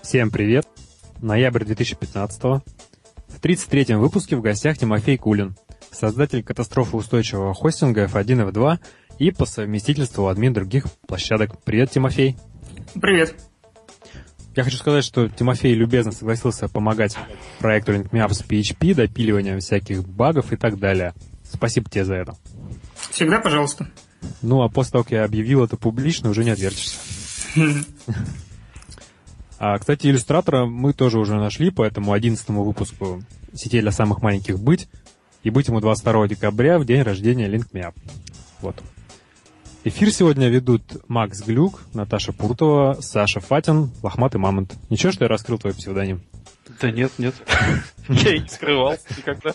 Всем привет! Ноябрь 2015-го. В 33-м выпуске в гостях Тимофей Кулин, создатель катастрофоустойчивого хостинга F1 и F2 и по совместительству админ других площадок. Привет, Тимофей! Привет! Я хочу сказать, что Тимофей любезно согласился помогать проекту LinkMeUp с PHP, допиливанием всяких багов и так далее. Спасибо тебе за это. Всегда пожалуйста. Ну, а после того, как я объявил это публично, уже не отвертишься. Кстати, иллюстратора мы тоже уже нашли по этому 11-му выпуску сетей для самых маленьких «Быть». И быть ему 22 декабря, в день рождения LinkMeUp. Вот. Эфир сегодня ведут Макс Глюк, Наташа Пуртова, Саша Фатин, Лохматый Мамонт. Ничего, что я раскрыл твой псевдоним? Да нет. Я и не скрывал никогда.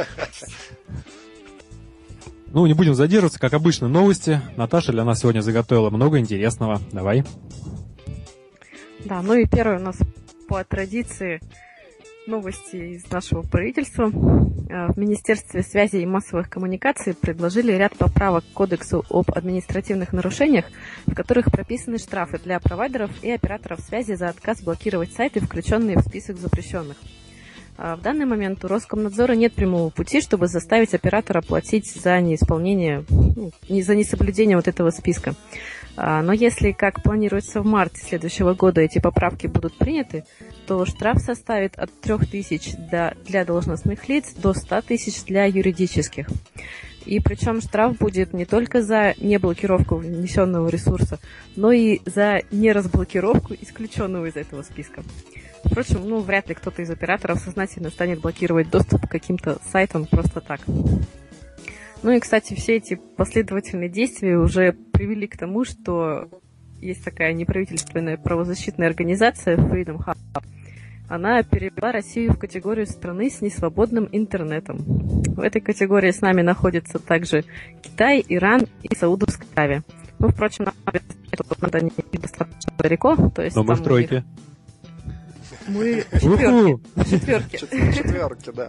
Ну, не будем задерживаться, как обычно, новости. Наташа для нас сегодня заготовила много интересного. Давай. Да, ну и первое у нас по традиции новости из нашего правительства. В Министерстве связи и массовых коммуникаций предложили ряд поправок к Кодексу об административных нарушениях, в которых прописаны штрафы для провайдеров и операторов связи за отказ блокировать сайты, включенные в список запрещенных. В данный момент у Роскомнадзора нет прямого пути, чтобы заставить оператора платить за неисполнение, за несоблюдение вот этого списка. Но если, как планируется, в марте следующего года эти поправки будут приняты, то штраф составит от 3000 для должностных лиц до 100 тысяч для юридических. И причем штраф будет не только за неблокировку внесенного ресурса, но и за неразблокировку исключенного из этого списка. Впрочем, вряд ли кто-то из операторов сознательно станет блокировать доступ к каким-то сайтам просто так. Ну и, кстати, все эти последовательные действия уже привели к тому, что есть такая неправительственная правозащитная организация Freedom Hub. Она перевела Россию в категорию страны с несвободным интернетом. В этой категории с нами находятся также Китай, Иран и Саудовская Аравия. Впрочем, надо не достаточно далеко. То есть но мы в тройке. Мы в четверке. Четверки, да.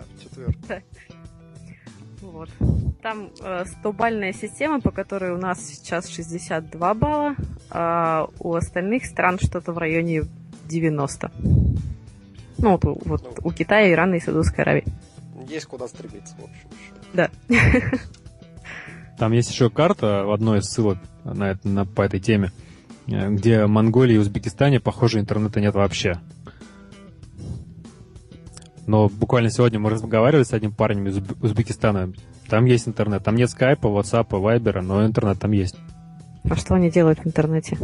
Вот. Там 100-бальная система, по которой у нас сейчас 62 балла, а у остальных стран что-то в районе 90. У Китая, Ирана и Саудовской Аравии. Есть куда стремиться, в общем. Да. Там есть еще карта в одной из ссылок по этой теме, где в Монголии и Узбекистане, похоже, интернета нет вообще. Но буквально сегодня мы разговаривали с одним парнем из Узбекистана. Там есть интернет. Там нет скайпа, ватсапа, вайбера, но интернет там есть. А что они делают в интернете?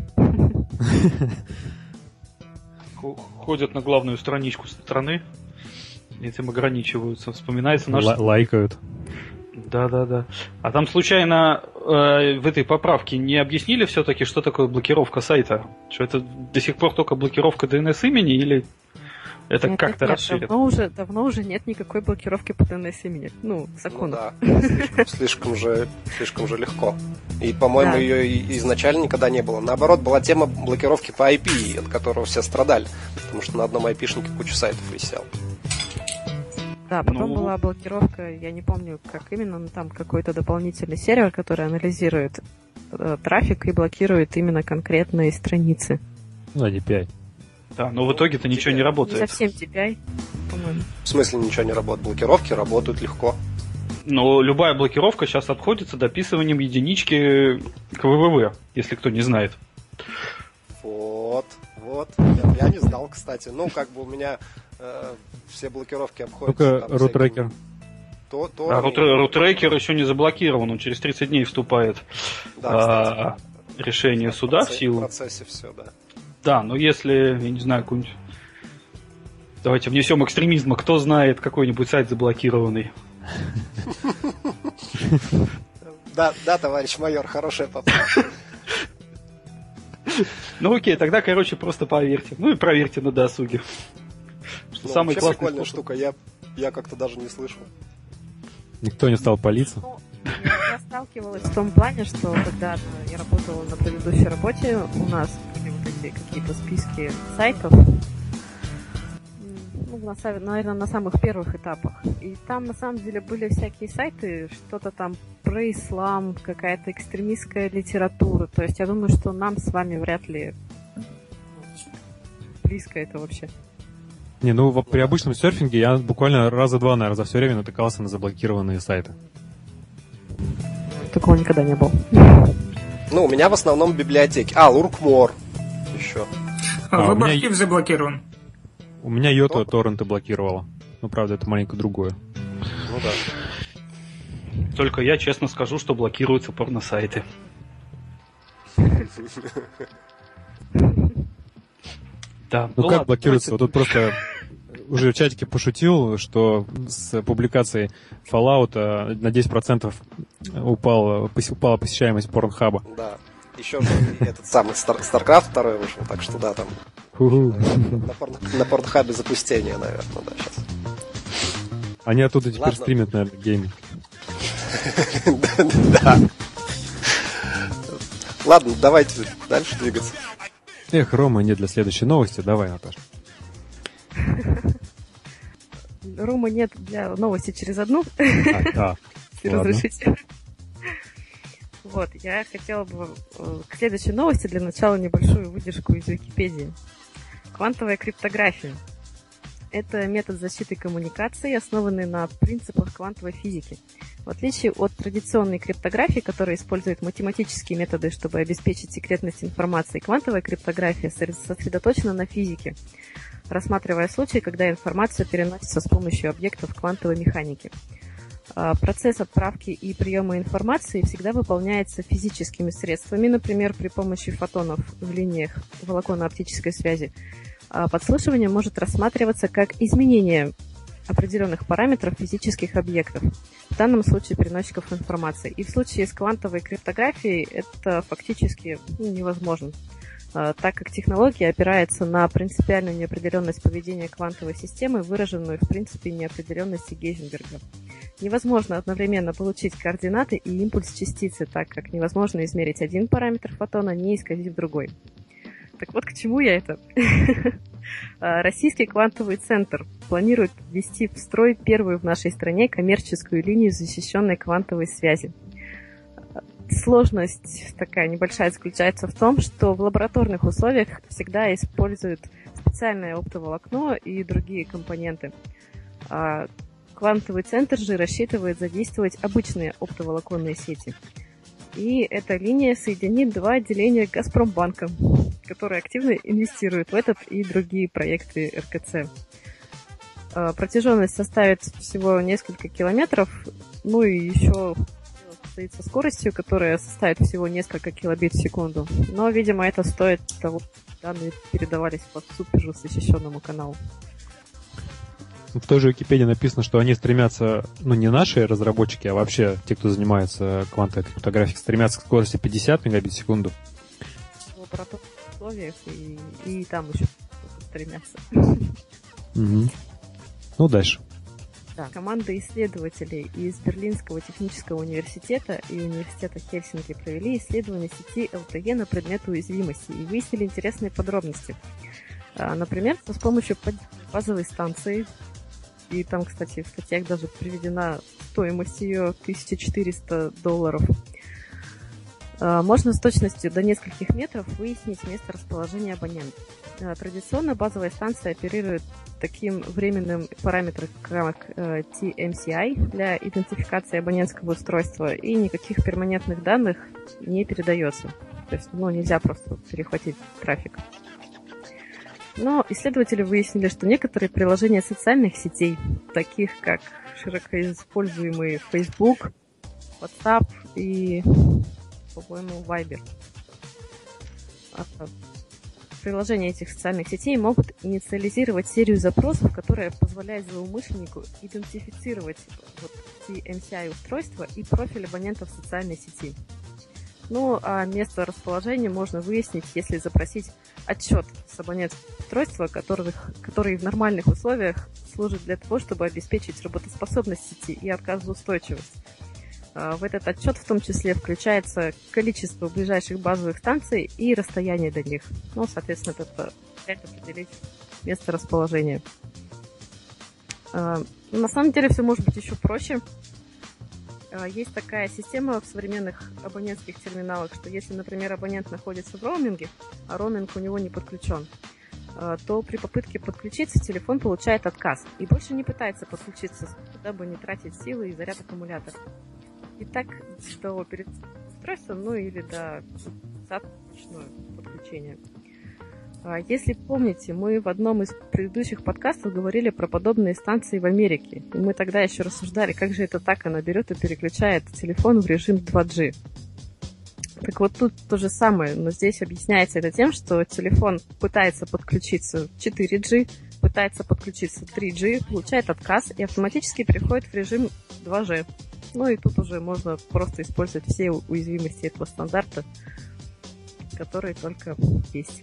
Ходят на главную страничку страны, этим ограничиваются. Вспоминается наш... Лайкают. Да. А там случайно в этой поправке не объяснили все-таки, что такое блокировка сайта? Что это до сих пор только блокировка DNS-имени или... Это нет, как-то расширено. Давно уже нет никакой блокировки по DNS-имени. Закона. Да, слишком же легко. И, по-моему, ее изначально никогда не было. Наоборот, была тема блокировки по IP, от которого все страдали. Потому что на одном IP-шнике куча сайтов висел. Да, потом была блокировка, я не помню, как именно, но там какой-то дополнительный сервер, который анализирует трафик и блокирует именно конкретные страницы. DPI. Да, но в итоге-то ничего не работает. Не совсем DPI, по-моему. В смысле ничего не работает? Блокировки работают легко. Но любая блокировка сейчас обходится дописыванием единички к ВВВ, если кто не знает. Вот. Я не знал, кстати. У меня все блокировки обходятся... Только рутрекер. Рутрекер еще не заблокирован, он через 30 дней вступает решение суда в силу. В процессе все, да. Да, но если, я не знаю, какой-нибудь... Давайте внесем экстремизма. Кто знает какой-нибудь сайт заблокированный? Да, товарищ майор, хорошая поправка. Окей, тогда, просто поверьте. И проверьте на досуге. Что самый классный прикольная штука, я как-то даже не слышал. Никто не стал палиться? Я сталкивалась в том плане, что когда я работала на предыдущей работе, у нас были вот эти какие-то списки сайтов, наверное, на самых первых этапах. И там, на самом деле, были всякие сайты, что-то там про ислам, какая-то экстремистская литература. То есть я думаю, что нам с вами вряд ли близко это вообще. Не, ну при обычном серфинге я буквально раза два, наверное, за все время натыкался на заблокированные сайты. Такого никогда не было. Ну, у меня в основном библиотеки. Луркмор еще. Веб-архив заблокирован. У меня Йота торренты блокировала. Ну, правда, это маленько другое. Ну да. Только я честно скажу, что блокируются порносайты. Да, Ну, как ладно, блокируется? Вот давайте. тут просто уже в чатике пошутил, что с публикацией Fallout на 10% упала посещаемость Порнхаба. Да. Еще же этот самый StarCraft 2 вышел, так что да, там на Порнхабе запустение, наверное, да, сейчас. Они оттуда теперь Ладно. стримят, наверное, гейминг. Да. Ладно, давайте дальше двигаться. Эх, Рома, нет для следующей новости. Давай, Наташа. Рома нет для новости через одну. Если Если разрешите. Вот, я хотела бы к следующей новости для начала небольшую выдержку из Википедии. Квантовая криптография. Это метод защиты коммуникаций, основанный на принципах квантовой физики. В отличие от традиционной криптографии, которая использует математические методы, чтобы обеспечить секретность информации, квантовая криптография сосредоточена на физике, рассматривая случаи, когда информация переносится с помощью объектов квантовой механики. Процесс отправки и приема информации всегда выполняется физическими средствами, например, при помощи фотонов в линиях волоконно-оптической связи. Подслушивание может рассматриваться как изменение определенных параметров физических объектов, в данном случае переносчиков информации. И в случае с квантовой криптографией это фактически невозможно, так как технология опирается на принципиальную неопределенность поведения квантовой системы, выраженную в принципе неопределенности Гейзенберга. Невозможно одновременно получить координаты и импульс частицы, так как невозможно измерить один параметр фотона, не исказив другой. Так вот, к чему я это? Российский квантовый центр планирует ввести в строй первую в нашей стране коммерческую линию защищенной квантовой связи. Сложность такая небольшая заключается в том, что в лабораторных условиях всегда используют специальное оптоволокно и другие компоненты. Квантовый центр же рассчитывает задействовать обычные оптоволоконные сети. И эта линия соединит два отделения Газпромбанка, которые активно инвестируют в этот и другие проекты РКЦ. Протяженность составит всего несколько километров, ну и еще стоит со скоростью, которая составит всего несколько килобит в секунду. Но, видимо, это стоит того, чтобы данные передавались по супер защищенному каналу. В той же Википедии написано, что они стремятся, ну не наши разработчики, а вообще те, кто занимается квантовой криптографией, стремятся к скорости 50 мегабит в секунду. В лабораторных условиях и там еще стремятся. Угу. Ну, дальше. Да. Команда исследователей из Берлинского технического университета и университета Хельсинки провели исследование сети LTE на предмет уязвимости и выяснили интересные подробности. Например, с помощью базовой станции, и там, кстати, в статьях даже приведена стоимость ее $1400, можно с точностью до нескольких метров выяснить место расположения абонента. Традиционно базовая станция оперирует таким временным параметром, как TMCI для идентификации абонентского устройства, и никаких перманентных данных не передается. То есть, нельзя просто перехватить трафик. Но исследователи выяснили, что некоторые приложения социальных сетей, таких как широко используемые Facebook, WhatsApp и, по-моему, Viber, приложения этих социальных сетей могут инициализировать серию запросов, которая позволяет злоумышленнику идентифицировать TMCI-устройство и профиль абонента в социальной сети. Ну, а место расположения можно выяснить, если запросить отчет с абонентского устройства, который в нормальных условиях служит для того, чтобы обеспечить работоспособность сети и отказоустойчивость. В этот отчет в том числе включается количество ближайших базовых станций и расстояние до них. Ну, соответственно, это позволяет определить место расположения. На самом деле все может быть еще проще. Есть такая система в современных абонентских терминалах, что если, например, абонент находится в роуминге, а роуминг у него не подключен, то при попытке подключиться телефон получает отказ и больше не пытается подключиться, дабы не тратить силы и заряд аккумулятора. И так до перед устройством, ну или до достаточного подключения. Если помните, мы в одном из предыдущих подкастов говорили про подобные станции в Америке. И мы тогда еще рассуждали, как же это так, она берет и переключает телефон в режим 2G. Так вот тут то же самое, но здесь объясняется это тем, что телефон пытается подключиться в 4G, пытается подключиться в 3G, получает отказ и автоматически переходит в режим 2G. Ну и тут уже можно просто использовать все уязвимости этого стандарта, которые только есть.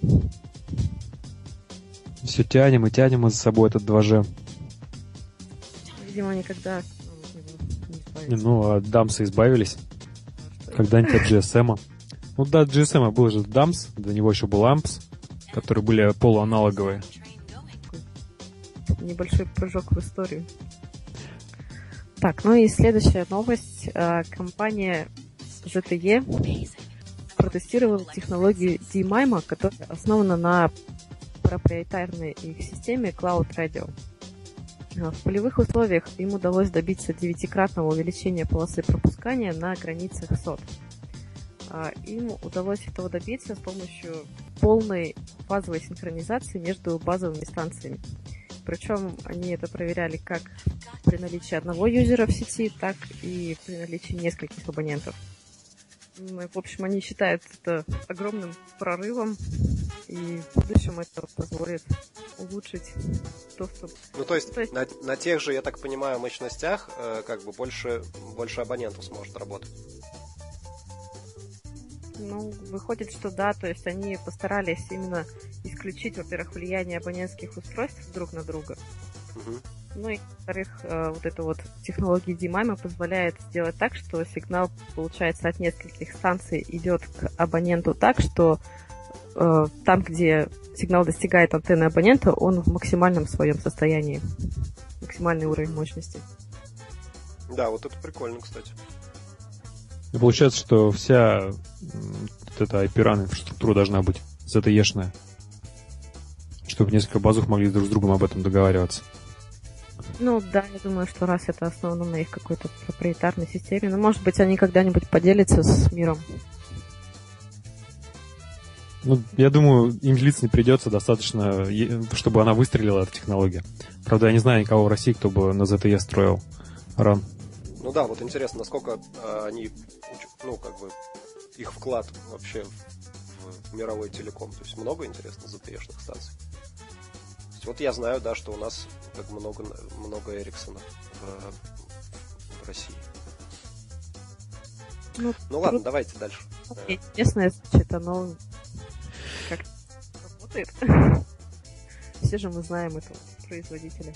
Все тянем и тянем за собой этот 2G. Видимо, никогда не избавиться. Ну, от дамса избавились. Когда-нибудь от GSM. Ну да, от GSM был же дамс, до него еще был AMPS, которые были полуаналоговые. Небольшой прыжок в историю. Так, ну и следующая новость. Компания ZTE протестировала технологию DMIMO, которая основана на проприетарной их системе Cloud Radio. В полевых условиях им удалось добиться 9-кратного увеличения полосы пропускания на границах сот. Им удалось этого добиться с помощью полной фазовой синхронизации между базовыми станциями. Причем они это проверяли как при наличии одного юзера в сети, так и при наличии нескольких абонентов. В общем, они считают это огромным прорывом, и в будущем это позволит улучшить доступ. Ну, то есть на тех же, я так понимаю, мощностях как бы больше абонентов сможет работать. Ну, выходит, что да, то есть они постарались именно исключить, во-первых, влияние абонентских устройств друг на друга. Угу. Ну и, во-вторых, вот эта вот технология DMIMO позволяет сделать так, что сигнал, получается, от нескольких станций идет к абоненту так, что там, где сигнал достигает антенны абонента, он в максимальном своем состоянии. Максимальный уровень мощности. Да, вот это прикольно, кстати. И получается, что вся вот эта IP-RAN инфраструктура должна быть ZTE-шная, чтобы несколько базух могли друг с другом об этом договариваться. Ну да, я думаю, что раз это основано на их какой-то проприетарной системе, но может быть они когда-нибудь поделятся с миром. Ну, я думаю, им делиться не придется, достаточно, чтобы она выстрелила, эта технология. Правда, я не знаю никого в России, кто бы на ZTE строил RAN. Ну да, вот интересно, насколько они, ну, как бы, их вклад вообще в мировой телеком. То есть много, интересно, ZTE-шных станций. Вот я знаю, да, что у нас как много Эриксонов в России. Ну ладно, давайте дальше. Интересно, значит, оно как работает. Все же мы знаем этого производителя.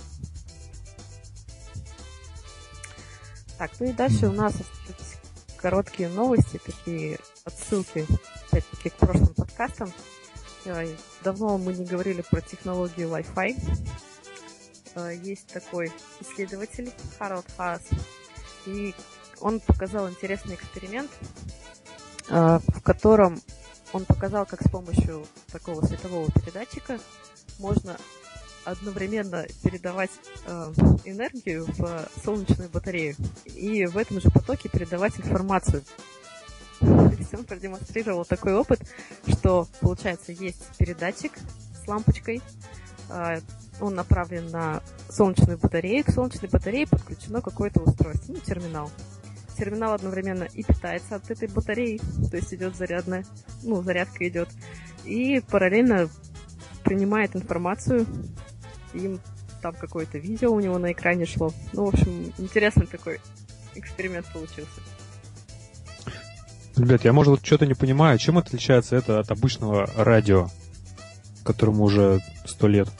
Так, ну и дальше у нас короткие новости, такие отсылки, опять-таки, к прошлым подкастам. Давно мы не говорили про технологию Wi-Fi. Есть такой исследователь Харалд Хаас, и он показал интересный эксперимент, в котором он показал, как с помощью такого светового передатчика можно одновременно передавать энергию в солнечную батарею и в этом же потоке передавать информацию. То есть он продемонстрировал такой опыт, что, получается, есть передатчик с лампочкой, он направлен на солнечную батарею, к солнечной батарее подключено какое-то устройство, ну, терминал. Терминал одновременно и питается от этой батареи, то есть идет зарядная, ну, зарядка идет, и параллельно принимает информацию, и там какое-то видео у него на экране шло. Ну, в общем, интересный такой эксперимент получился. Ребят, я, может, что-то не понимаю, чем отличается это от обычного радио, которому уже 100 лет?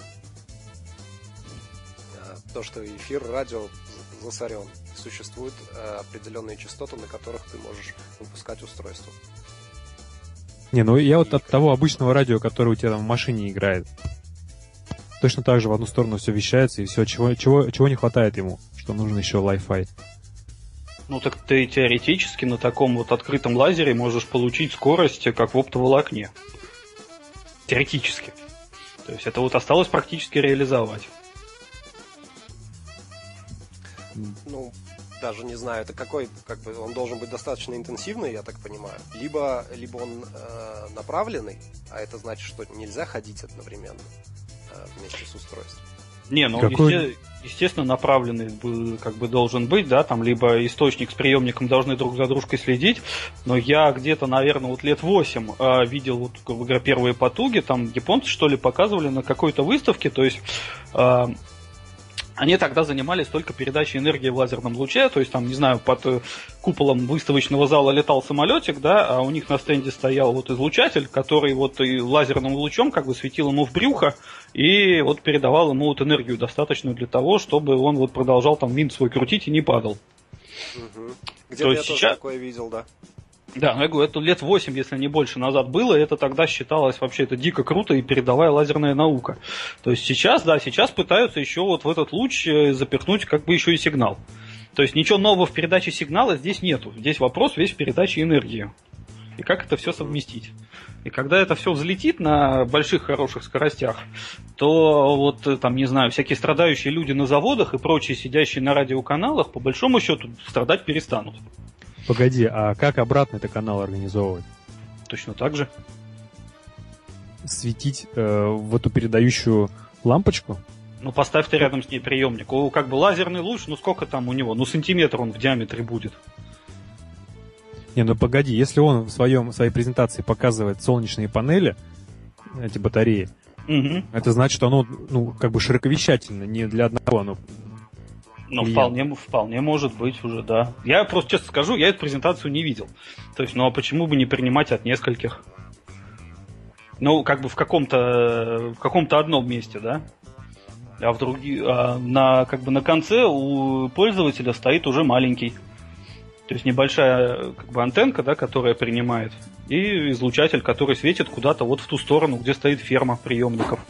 То, что эфир радио засорен. Существуют определенные частоты, на которых ты можешь выпускать устройство. Не, ну я вот от того обычного радио, которое у тебя там в машине играет. Точно так же в одну сторону все вещается, и все, чего не хватает ему, что нужен еще Wi-Fi. Ну так ты теоретически на таком вот открытом лазере можешь получить скорость, как в оптоволокне. Теоретически. То есть это вот осталось практически реализовать. Ну, даже не знаю, это какой, как бы, он должен быть достаточно интенсивный, я так понимаю. Либо он направленный, а это значит, что нельзя ходить одновременно вместе с устройством. Не, ну естественно, направленный как бы должен быть, да, там либо источник с приемником должны друг за дружкой следить, но я где-то, наверное, вот лет 8 видел вот в игре первые потуги, там японцы, что ли, показывали на какой-то выставке, то есть они тогда занимались только передачей энергии в лазерном луче, то есть там, не знаю, под куполом выставочного зала летал самолетик, да, а у них на стенде стоял вот излучатель, который вот и лазерным лучом как бы светил ему в брюхо и вот передавал ему вот энергию достаточную для того, чтобы он вот продолжал там винт свой крутить и не падал. Угу. Где-то я тоже такое видел, да. Да, ну я говорю, это лет 8, если не больше назад было, и это тогда считалось вообще это дико круто и передовая лазерная наука. То есть сейчас, да, сейчас пытаются еще вот в этот луч запихнуть как бы еще и сигнал. То есть ничего нового в передаче сигнала здесь нету. Здесь вопрос весь в передаче энергии. И как это все совместить. И когда это все взлетит на больших хороших скоростях, то вот там, не знаю, всякие страдающие люди на заводах и прочие сидящие на радиоканалах, по большому счету, страдать перестанут. Погоди, а как обратно этот канал организовывать? Точно так же. Светить в эту передающую лампочку? Ну, поставь ты рядом с ней приемник. Как бы лазерный луч, ну сколько там у него? Ну, сантиметр он в диаметре будет. Не, ну погоди, если он в своей презентации показывает солнечные панели, эти батареи, это значит, что оно, ну, как бы широковещательно, не для одного оно. Ну, вполне может быть уже, да. Я просто честно скажу, я эту презентацию не видел. То есть, ну а почему бы не принимать от нескольких? Ну, как бы в каком-то одном месте, да? А на конце у пользователя стоит уже маленький. То есть небольшая как бы антенка, да, которая принимает, и излучатель, который светит куда-то вот в ту сторону, где стоит ферма приемников.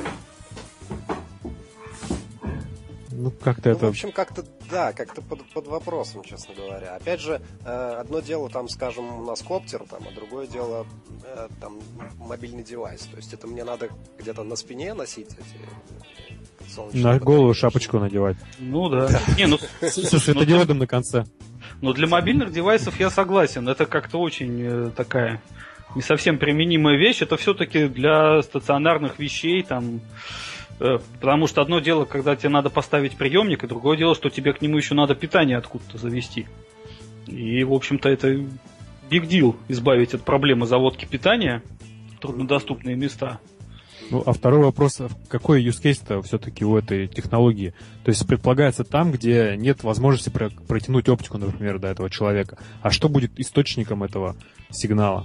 Ну, как-то это... В общем, как-то под вопросом, честно говоря. Опять же, одно дело, там, скажем, у нас коптер, там, а другое дело, там, мобильный девайс. То есть это мне надо где-то на спине носить эти солнечные на батареи, голову шапочку надевать. Ну да. Не, ну, слушай, это диодом на конце. Но для мобильных девайсов я согласен. Это как-то очень такая не совсем применимая вещь. Это все-таки для стационарных вещей, там... Потому что одно дело, когда тебе надо поставить приемник, и другое дело, что тебе к нему еще надо питание откуда-то завести. И, в общем-то, это big deal избавить от проблемы заводки питания в труднодоступные места. Ну, а второй вопрос, какой use case-то все-таки у этой технологии? То есть предполагается там, где нет возможности протянуть оптику, например, до этого человека. А что будет источником этого сигнала?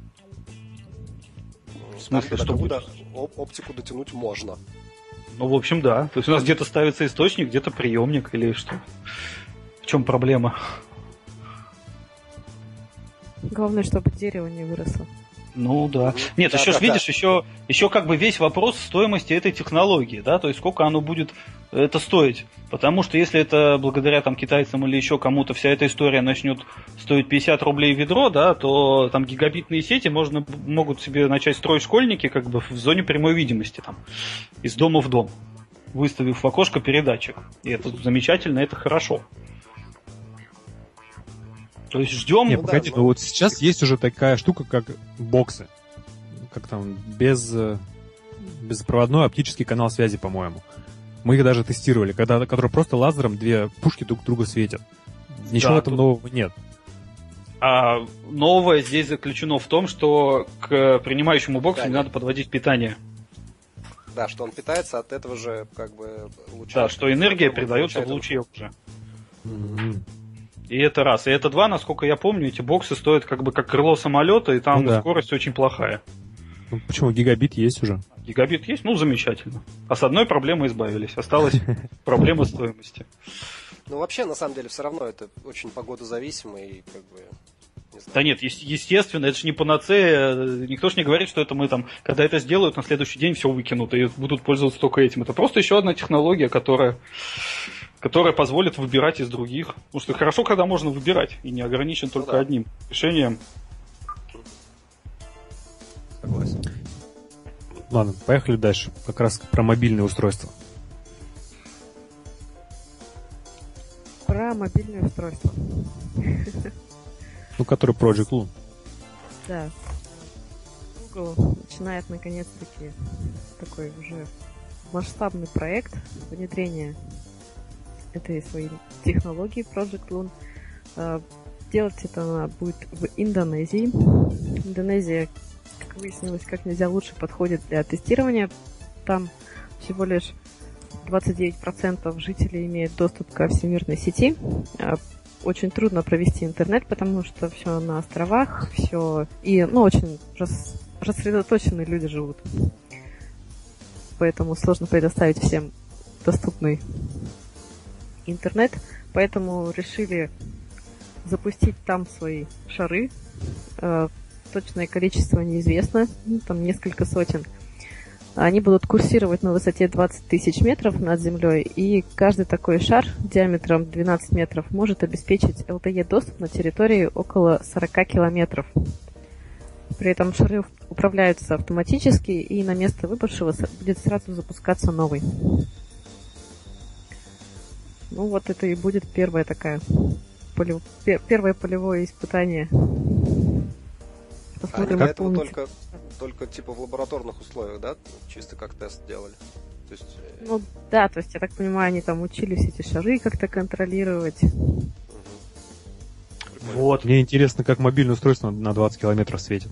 В смысле, что будет? Оптику дотянуть можно. Ну, в общем, да. То есть у нас где-то ставится источник, где-то приемник или что. В чем проблема? Главное, чтобы дерево не выросло. Ну да. Нет, еще ж видишь, еще как бы весь вопрос стоимости этой технологии, да, то есть сколько оно будет это стоить. Потому что если это благодаря там китайцам или еще кому-то вся эта история начнет стоить 50 рублей ведро, да, то там гигабитные сети могут себе начать строить школьники как бы в зоне прямой видимости, там, из дома в дом, выставив в окошко передатчик. И это замечательно, это хорошо. То есть ждем... Не, погоди, но вот сейчас есть уже такая штука, как боксы. Как там, беспроводной оптический канал связи, по-моему. Мы их даже тестировали, которые просто лазером две пушки друг друга светят. Ничего в этом нового нет. А новое здесь заключено в том, что к принимающему боксу не надо подводить питание. Да, что он питается от этого же как бы луча. Да, что энергия передается в луче уже. И это раз. И это два, насколько я помню, эти боксы стоят как бы как крыло самолета, и там скорость очень плохая. Ну, почему? Гигабит есть уже. Гигабит есть? Ну, замечательно. А с одной проблемой избавились. Осталась проблема стоимости. Ну, вообще, на самом деле, все равно это очень погодозависимо и как бы... Да нет, естественно, это же не панацея. Никто же не говорит, что это мы там, когда это сделают, на следующий день все выкинут и будут пользоваться только этим. Это просто еще одна технология, которая позволит выбирать из других. Потому что хорошо, когда можно выбирать, и не ограничен только одним решением. Согласен. Ладно, поехали дальше. Как раз про мобильные устройства. Про мобильные устройства. Ну, который Project Loon. Да. Google начинает наконец-таки такой уже масштабный проект внедрения этой своей технологии Project Loon. Делать это она будет в Индонезии. Индонезия, как выяснилось, как нельзя лучше подходит для тестирования. Там всего лишь 29% жителей имеют доступ ко всемирной сети. Очень трудно провести интернет, потому что все на островах, все и очень рассредоточенные люди живут. Поэтому сложно предоставить всем доступный интернет. Поэтому решили запустить там свои шары. Точное количество неизвестно, там несколько сотен. Они будут курсировать на высоте 20 тысяч метров над землей, и каждый такой шар диаметром 12 метров может обеспечить LTE-доступ на территории около 40 километров. При этом шары управляются автоматически, и на место выпавшего будет сразу запускаться новый. Ну вот это и будет первое полевое испытание. Посмотрим, они этого только типа в лабораторных условиях, да? Чисто как тест делали. То есть... Ну да, то есть, я так понимаю, они там учились эти шары как-то контролировать. Вот. Мне интересно, как мобильное устройство на 20 километров светит.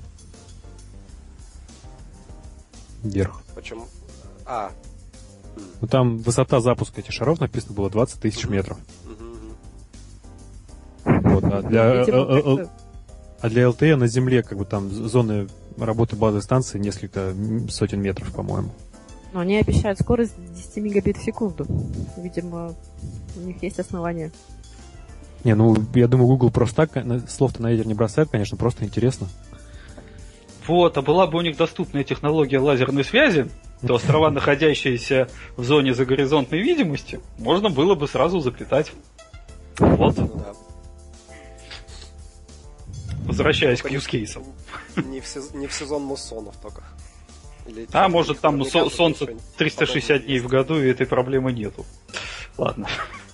Вверх. Почему? Ну там высота запуска этих шаров написано было 20 тысяч метров. Вот, а для LTE на Земле как бы там зоны работы базовой станции несколько сотен метров, по-моему. Но они обещают скорость 10 мегабит в секунду. Видимо, у них есть основания. Не, ну, я думаю, Google просто так слов-то на ветер не бросает, конечно, просто интересно. Вот, а была бы у них доступная технология лазерной связи, то острова, находящиеся в зоне загоризонтной видимости, можно было бы сразу заплетать. Вот. Возвращаясь к юзкейсам. Не в сезон муссонов только. Может там солнце 360 дней в году, и этой проблемы нету. Ладно.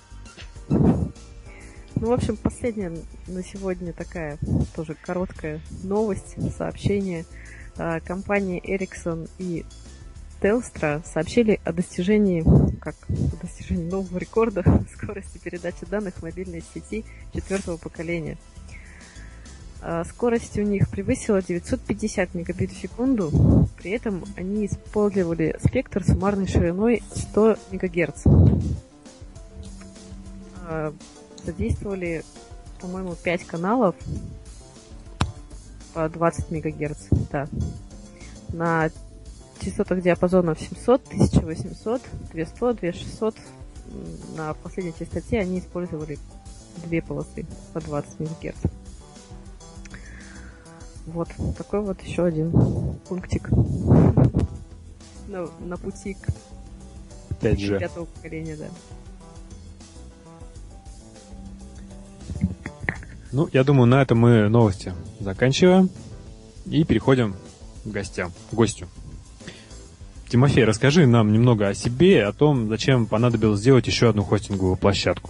Ну, в общем, последняя на сегодня такая тоже короткая новость, сообщение. Компании Ericsson и Telstra сообщили о достижении нового рекорда скорости передачи данных в мобильной сети 4-го поколения. Скорость у них превысила 950 мегабит в секунду, при этом они использовали спектр суммарной шириной 100 МГц. Задействовали, по-моему, 5 каналов по 20 МГц, да. На частотах диапазонов 700, 1800, 200, 2600. На последней частоте они использовали 2 полосы по 20 МГц. Вот, такой вот еще один пунктик на пути к 5G. 5-го поколения, да. Ну, я думаю, на этом мы новости заканчиваем и переходим к гостю. Тимофей, расскажи нам немного о себе и о том, зачем понадобилось сделать еще одну хостинговую площадку.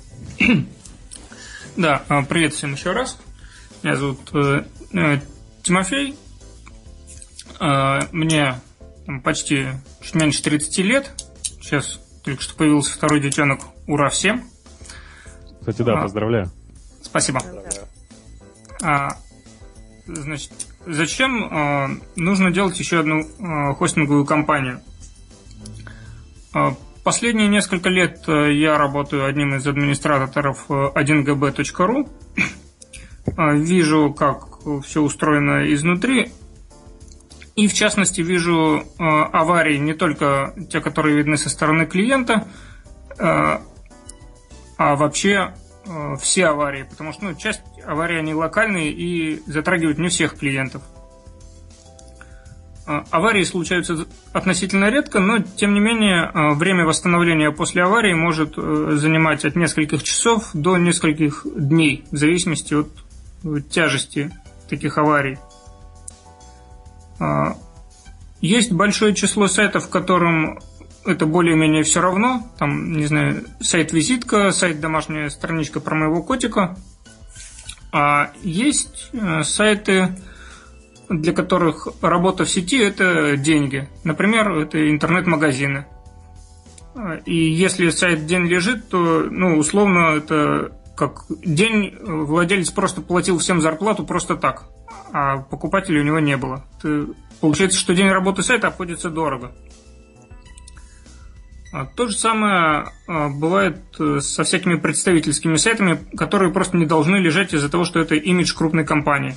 Да, привет всем еще раз. Меня зовут Тимофей. Мне почти чуть меньше 30 лет. Сейчас только что появился второй детенок. Ура всем! Кстати, да, поздравляю. Спасибо. Значит, зачем нужно делать еще одну хостинговую компанию? Последние несколько лет я работаю одним из администраторов 1gb.ru. Вижу, как все устроено изнутри. И, в частности, вижу аварии, не только те, которые видны со стороны клиента, а вообще все аварии. Потому что часть аварий, они локальные и затрагивают не всех клиентов. Аварии случаются относительно редко, но, тем не менее, время восстановления после аварии может занимать от нескольких часов до нескольких дней, в зависимости от тяжести таких аварий. Есть большое число сайтов, которым это более-менее все равно. Там, не знаю, сайт-визитка, сайт домашняя страничка про моего котика. А есть сайты, для которых работа в сети – это деньги. Например, это интернет-магазины. И если сайт день лежит, то, условно, это как день владелец просто платил всем зарплату просто так, а покупателей у него не было. Получается, что день работы сайта обходится дорого. То же самое бывает со всякими представительскими сайтами, которые просто не должны лежать из-за того, что это имидж крупной компании.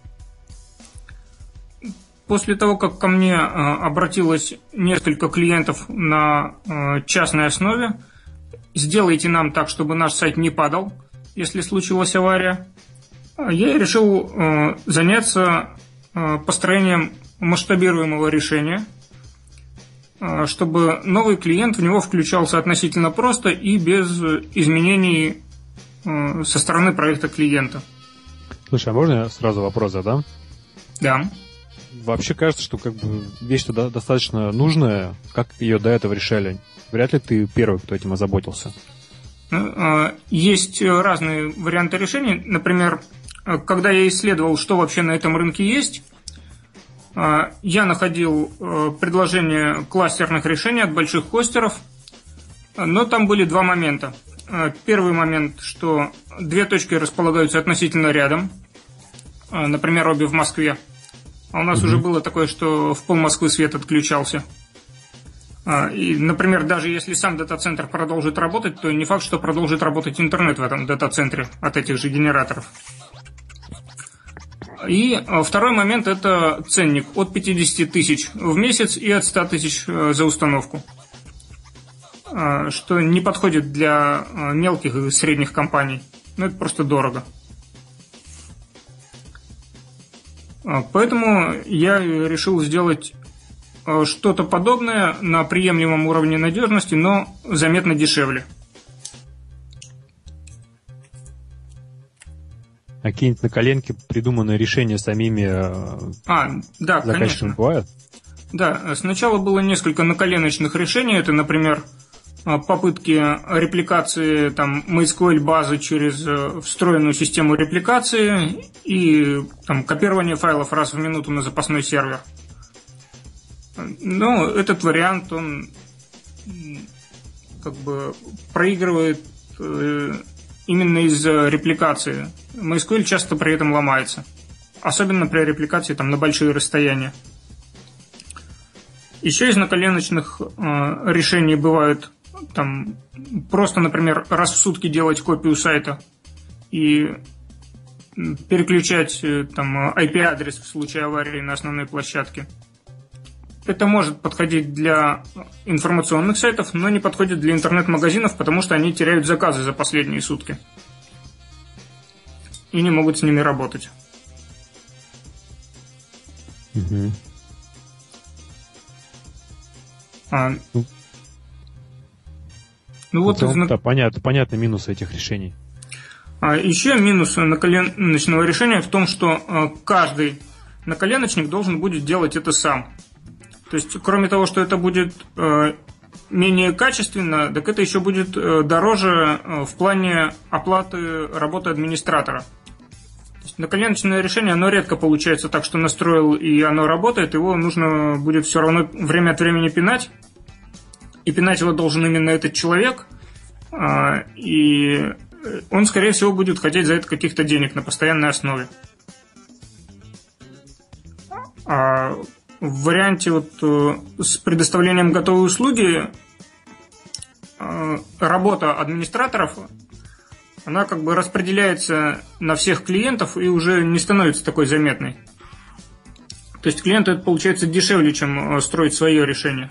После того, как ко мне обратилось несколько клиентов на частной основе, сделайте нам так, чтобы наш сайт не падал, если случилась авария, я решил заняться построением масштабируемого решения, чтобы новый клиент в него включался относительно просто и без изменений со стороны проекта клиента. Слушай, а можно я сразу вопрос задам? Да. Вообще кажется, что вещь достаточно нужная. Как ее до этого решали? Вряд ли ты первый, кто этим озаботился. Есть разные варианты решений. Например, когда я исследовал, что вообще на этом рынке есть, я находил предложения кластерных решений от больших хостеров, но там были два момента. Первый момент, что две точки располагаются относительно рядом, например, обе в Москве. А у нас уже было такое, что в пол Москвы свет отключался. И, например, даже если сам дата-центр продолжит работать, то не факт, что продолжит работать интернет в этом дата-центре от этих же генераторов. И второй момент – это ценник от 50 тысяч в месяц и от 100 тысяч за установку, что не подходит для мелких и средних компаний. Это просто дорого. Поэтому я решил сделать что-то подобное на приемлемом уровне надежности, но заметно дешевле. А какие-нибудь на коленке придуманные решения самими заказчиками бывают? Да, сначала было несколько наколеночных решений. Это, например, попытки репликации MySQL базы через встроенную систему репликации и копирование файлов раз в минуту на запасной сервер. Но этот вариант, он проигрывает именно из-за репликации. MySQL часто при этом ломается. Особенно при репликации на большие расстояния. Еще из наколеночных решений бывает просто, например, раз в сутки делать копию сайта и переключать IP-адрес в случае аварии на основной площадке. Это может подходить для информационных сайтов, но не подходит для интернет-магазинов, потому что они теряют заказы за последние сутки и не могут с ними работать. Угу. Понятны минусы этих решений. Еще минус наколеночного решения в том, что каждый наколеночник должен будет делать это сам. То есть, кроме того, что это будет менее качественно, так это еще будет дороже в плане оплаты работы администратора. То есть, наколеночное решение, оно редко получается так, что настроил и оно работает, его нужно будет все равно время от времени пинать. И пинать его должен именно этот человек. И он, скорее всего, будет хотеть за это каких-то денег на постоянной основе. В варианте с предоставлением готовой услуги работа администраторов, она распределяется на всех клиентов и уже не становится такой заметной. То есть клиенту это получается дешевле, чем строить свое решение.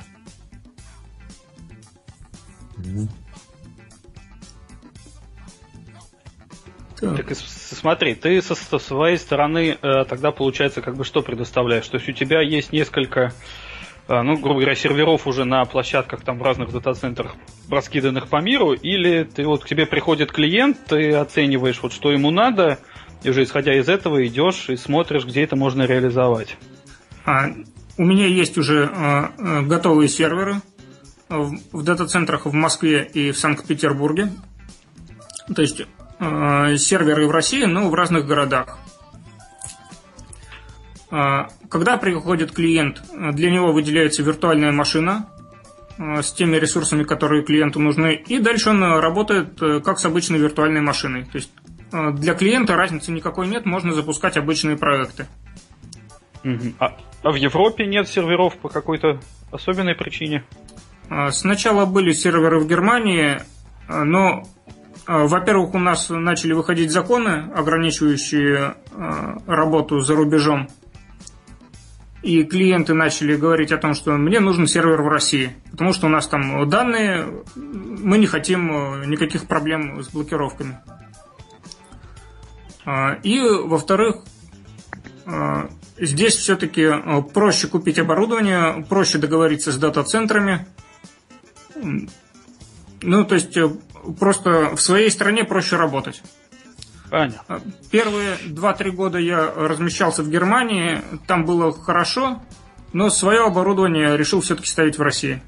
Так, смотри, ты со своей стороны тогда, получается, что предоставляешь? То есть у тебя есть несколько, грубо говоря, серверов уже на площадках в разных дата-центрах, раскиданных по миру, или к тебе приходит клиент, ты оцениваешь, что ему надо, и уже исходя из этого идешь и смотришь, где это можно реализовать? у меня есть уже готовые серверы в дата-центрах в Москве и в Санкт-Петербурге. То есть серверы в России, но в разных городах. Когда приходит клиент, для него выделяется виртуальная машина с теми ресурсами, которые клиенту нужны, и дальше он работает как с обычной виртуальной машиной. То есть для клиента разницы никакой нет, можно запускать обычные проекты. А в Европе нет серверов по какой-то особенной причине? Сначала были серверы в Германии, но, во-первых, у нас начали выходить законы, ограничивающие работу за рубежом. И клиенты начали говорить о том, что мне нужен сервер в России, потому что у нас там данные, мы не хотим никаких проблем с блокировками. И, во-вторых, здесь все-таки проще купить оборудование, проще договориться с дата-центрами. Ну, то есть, просто в своей стране проще работать. Понятно. Первые 2-3 года я размещался в Германии, там было хорошо, но свое оборудование решил все-таки ставить в России.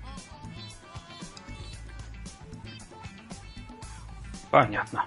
Понятно.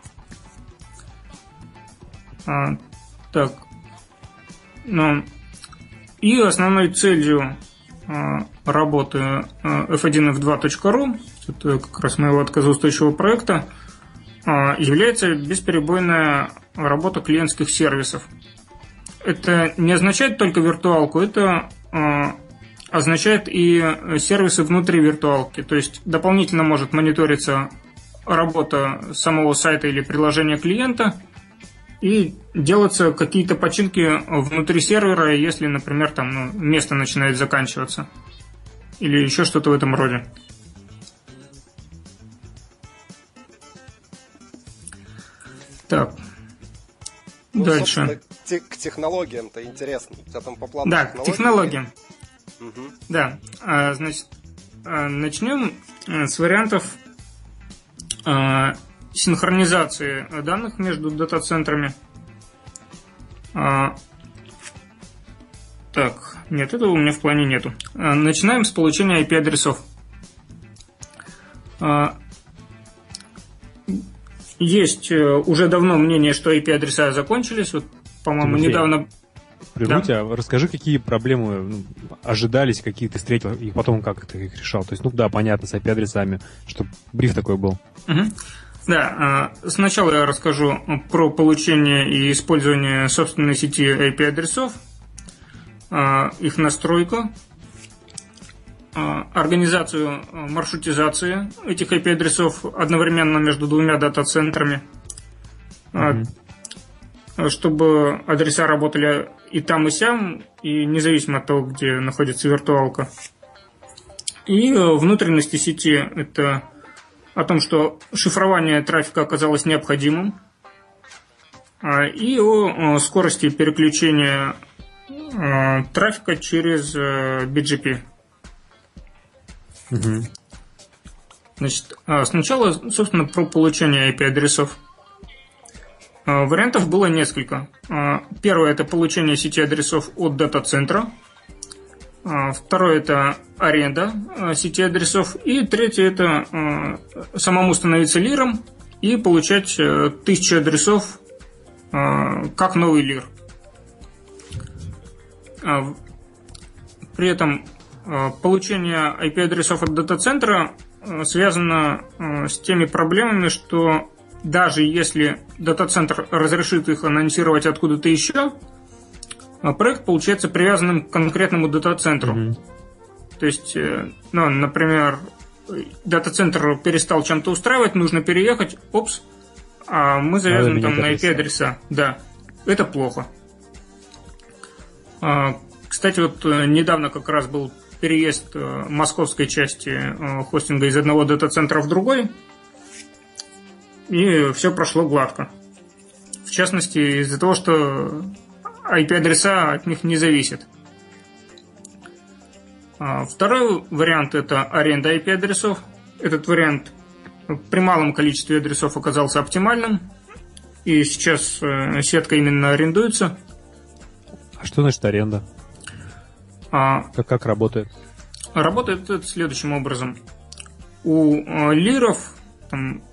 Так. Ну, и основной целью работы F1 F2.ru, это как раз моего отказоустойчивого проекта, является бесперебойная работа клиентских сервисов. Это не означает только виртуалку, это означает и сервисы внутри виртуалки. То есть дополнительно может мониториться работа самого сайта или приложения клиента и делаться какие-то починки внутри сервера, если, например, там место начинает заканчиваться. Или еще что-то в этом роде. Так. Ну, дальше. К технологиям-то интересно. У тебя там по плану да, к технологиям. Угу. Да. Значит, начнем с вариантов синхронизации данных между дата-центрами. Так, нет, этого у меня в плане нету. Начинаем с получения IP-адресов. Есть уже давно мнение, что IP-адреса закончились. Вот, по-моему, Тимофей, недавно... Да? Расскажи, какие проблемы ожидались, какие ты встретил, и потом как ты их решал. То есть, понятно, с IP-адресами, чтобы бриф такой был. Угу. Да, сначала я расскажу про получение и использование собственной сети IP-адресов, их настройку, организацию маршрутизации этих IP-адресов одновременно между двумя дата-центрами, чтобы адреса работали и там, и сям, и независимо от того, где находится виртуалка. И внутренности сети – это о том, что шифрование трафика оказалось необходимым, и о скорости переключения трафика через BGP. Угу. Значит, сначала, собственно, про получение IP-адресов. Вариантов было несколько. Первое – это получение сети адресов от дата-центра. Второе – это аренда сети адресов. И третье – это самому становиться лиром и получать 1000 адресов как новый лир. При этом получение IP-адресов от дата-центра связано с теми проблемами, что даже если дата-центр разрешит их анонсировать откуда-то еще, проект получается привязанным к конкретному дата-центру. Mm-hmm. То есть, например, дата-центр перестал чем-то устраивать, нужно переехать, а мы завязаны там на IP-адреса. Да, это плохо. Кстати, вот недавно как раз был переезд московской части хостинга из одного дата-центра в другой, и все прошло гладко. В частности, из-за того, что IP-адреса от них не зависят. Второй вариант – это аренда IP-адресов. Этот вариант при малом количестве адресов оказался оптимальным, и сейчас сетка именно арендуется. А что значит аренда? Как работает? Работает это следующим образом. У лиров там,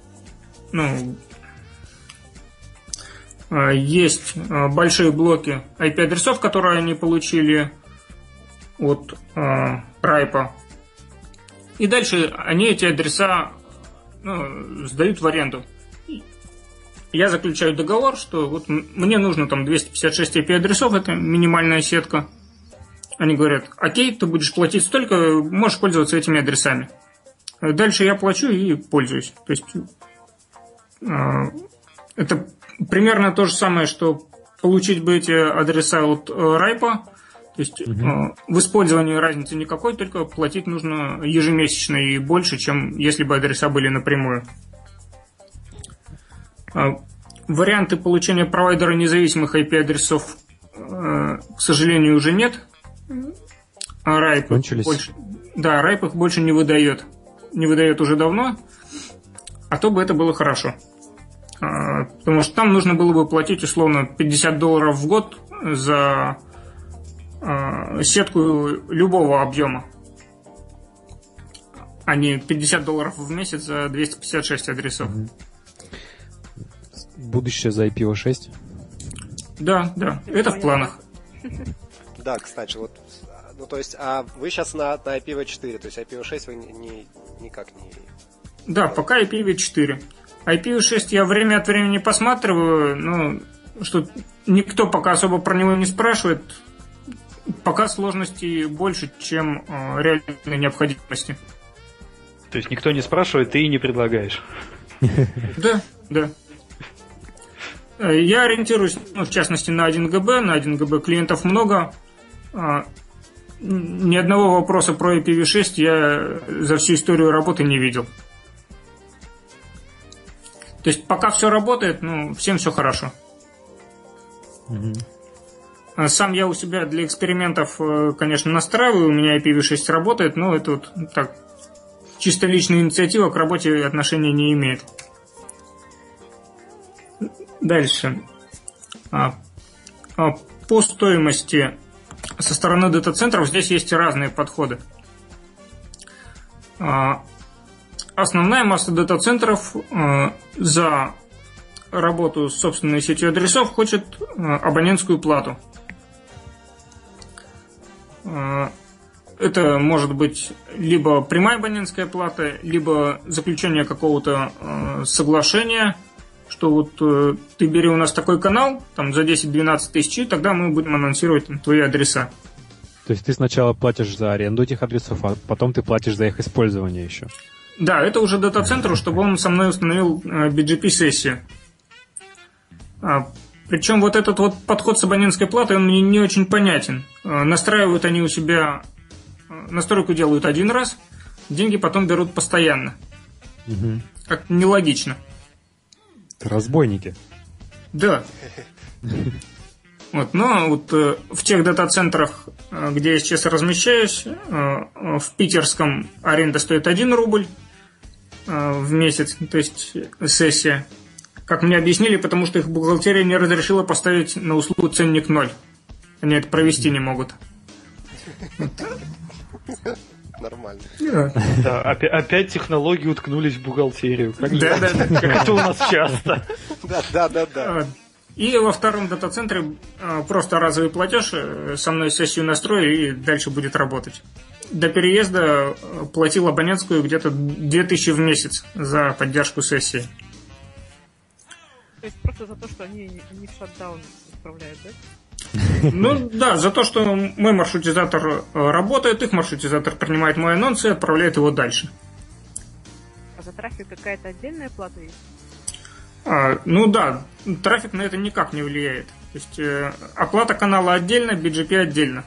есть большие блоки IP-адресов, которые они получили от Райпа. И дальше они эти адреса сдают в аренду. Я заключаю договор, что вот мне нужно там 256 IP-адресов, это минимальная сетка. Они говорят: окей, ты будешь платить столько, можешь пользоваться этими адресами. Дальше я плачу и пользуюсь. То есть это примерно то же самое, что получить бы эти адреса от Райпа. То есть в использовании разницы никакой, только платить нужно ежемесячно и больше, чем если бы адреса были напрямую. Варианты получения провайдера независимых IP-адресов, к сожалению, уже нет. Райп их больше не выдает. Не выдает уже давно. А то бы это было хорошо. Потому что там нужно было бы платить условно $50 в год за сетку любого объема, а не $50 в месяц за 256 адресов. Будущее за IPv6? Да, это в планах. Да, кстати, вот, то есть, а вы сейчас на IPv4, то есть IPv6 вы никак не... Да, пока IPv4. IPv6 я время от времени посматриваю, что никто пока особо про него не спрашивает. Пока сложностей больше, чем реальной необходимости. То есть никто не спрашивает, ты и не предлагаешь? Да. Я ориентируюсь, в частности, на 1 ГБ. На 1 ГБ клиентов много. Ни одного вопроса про IPv6 я за всю историю работы не видел. То есть пока все работает, всем все хорошо. Сам я у себя для экспериментов, конечно, настраиваю, у меня IPv6 работает, но это вот так, чисто личная инициатива, к работе отношения не имеет. Дальше. По стоимости со стороны дата-центров здесь есть разные подходы. Основная масса дата-центров за работу с собственной сетью адресов хочет абонентскую плату. Это может быть либо прямая абонентская плата, либо заключение какого-то соглашения, что вот ты бери у нас такой канал, там за 10-12 тысяч, и тогда мы будем анонсировать твои адреса. То есть ты сначала платишь за аренду этих адресов, а потом ты платишь за их использование еще? Да, это уже дата-центру, чтобы он со мной установил BGP-сессию. Причем вот этот вот подход с абонентской платой, он мне не очень понятен. Настраивают они у себя, настройку делают один раз, деньги потом берут постоянно. Как нелогично. Разбойники. Да. Но в тех дата-центрах, где я сейчас размещаюсь, в питерском аренда стоит 1 рубль в месяц, то есть сессия. Как мне объяснили, потому что их бухгалтерия не разрешила поставить на услугу ценник 0. Они это провести не могут. Нормально. Да, опять технологии уткнулись в бухгалтерию. Как это у нас часто. Да. И во втором дата-центре просто разовый платеж, со мной сессию настрою и дальше будет работать. До переезда платил абонентскую где-то 2000 в месяц за поддержку сессии. То есть просто за то, что они в шатдаун исправляют, да? Да, за то, что мой маршрутизатор работает, их маршрутизатор принимает мой анонс и отправляет его дальше. А за трафик какая-то отдельная плата есть? Да, трафик на это никак не влияет. То есть оплата канала отдельно, BGP отдельно.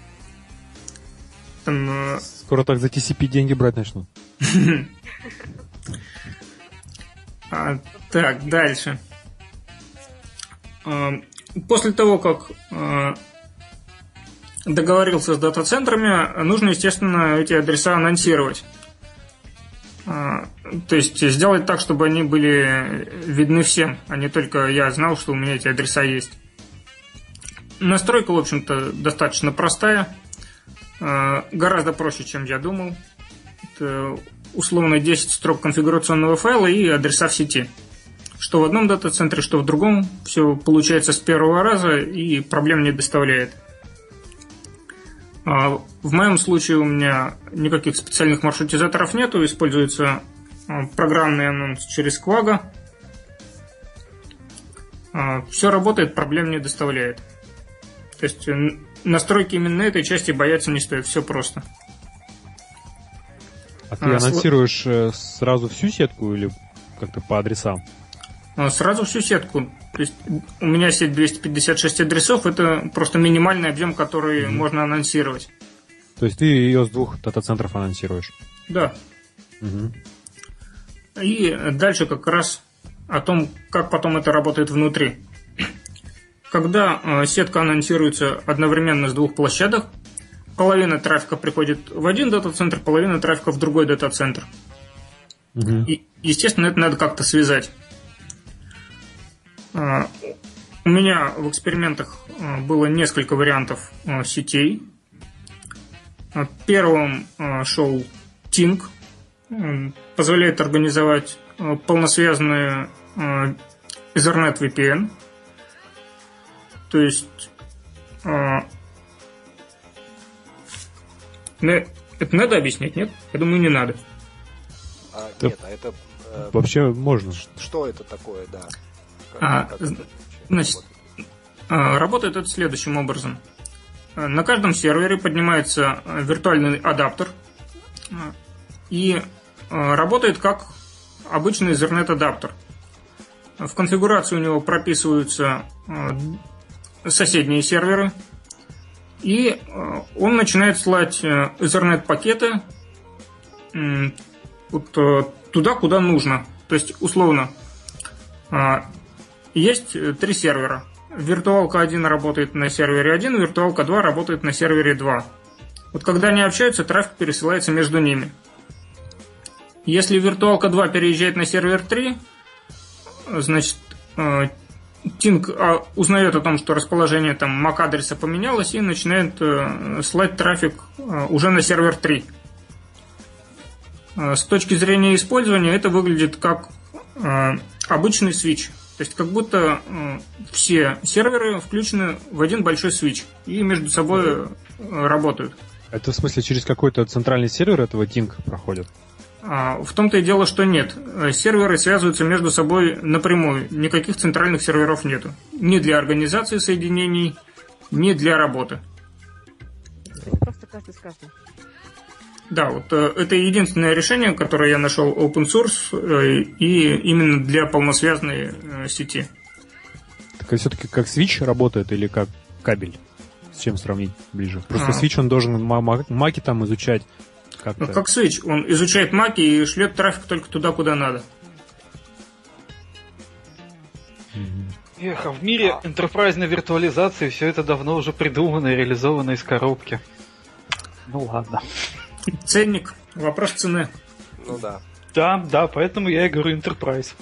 Скоро так за TCP деньги брать начнут. Так, дальше. После того, как договорился с дата-центрами, нужно, естественно, эти адреса анонсировать. То есть сделать так, чтобы они были видны всем, а не только я знал, что у меня эти адреса есть. Настройка, в общем-то, достаточно простая. гораздо проще, чем я думал. Это условно 10 строк конфигурационного файла и адреса в сети. Что в одном дата-центре, что в другом. Все получается с первого раза и проблем не доставляет. В моем случае у меня никаких специальных маршрутизаторов нету. Используется программный анонс через Quagga. Все работает, проблем не доставляет. То есть настройки именно этой части бояться не стоит. Все просто. А ты анонсируешь сразу всю сетку или как-то по адресам? Сразу всю сетку. То есть у меня сеть 256 адресов, это просто минимальный объем, который можно анонсировать. То есть ты ее с 2 дата-центров анонсируешь? Да. И дальше как раз о том, как потом это работает внутри. Когда сетка анонсируется одновременно с 2 площадок, половина трафика приходит в один дата-центр, половина трафика в другой дата-центр. И, естественно, это надо как-то связать. У меня в экспериментах было несколько вариантов сетей. Первым шел Ting. Позволяет организовать полносвязанную Ethernet VPN. То есть это надо объяснять, нет? Я думаю, не надо. Нет, а это... Вообще можно. Что это такое, да? Значит, работает это следующим образом. На каждом сервере поднимается виртуальный адаптер и работает как обычный Ethernet адаптер. В конфигурацию у него прописываются соседние серверы, и он начинает слать Ethernet пакеты туда, куда нужно. То есть, условно, есть 3 сервера. Виртуалка 1 работает на сервере 1, виртуалка 2 работает на сервере 2. Вот когда они общаются, трафик пересылается между ними. Если виртуалка 2 переезжает на сервер 3, значит, Ting узнает о том, что расположение там MAC-адреса поменялось и начинает слать трафик уже на сервер 3. С точки зрения использования это выглядит как обычный свитч. То есть как будто все серверы включены в один большой свитч и между собой работают. Это в смысле через какой-то центральный сервер этого Ting проходит? В том-то и дело, что нет. Серверы связываются между собой напрямую. Никаких центральных серверов нету. Ни для организации соединений, ни для работы. Просто каждый с каждым. Да, вот это единственное решение, которое я нашел open source и именно для полносвязанной сети. Так все-таки как свитч работает или как кабель? С чем сравнить ближе? Просто свитч, он должен маки там изучать как-то. Как свитч, он изучает маки и шлет трафик только туда, куда надо. Эх, а в мире энтерпрайзной виртуализации все это давно уже придумано и реализовано из коробки. Ну ладно. Ценник, вопрос цены. Ну да. Да, поэтому я и говорю Enterprise.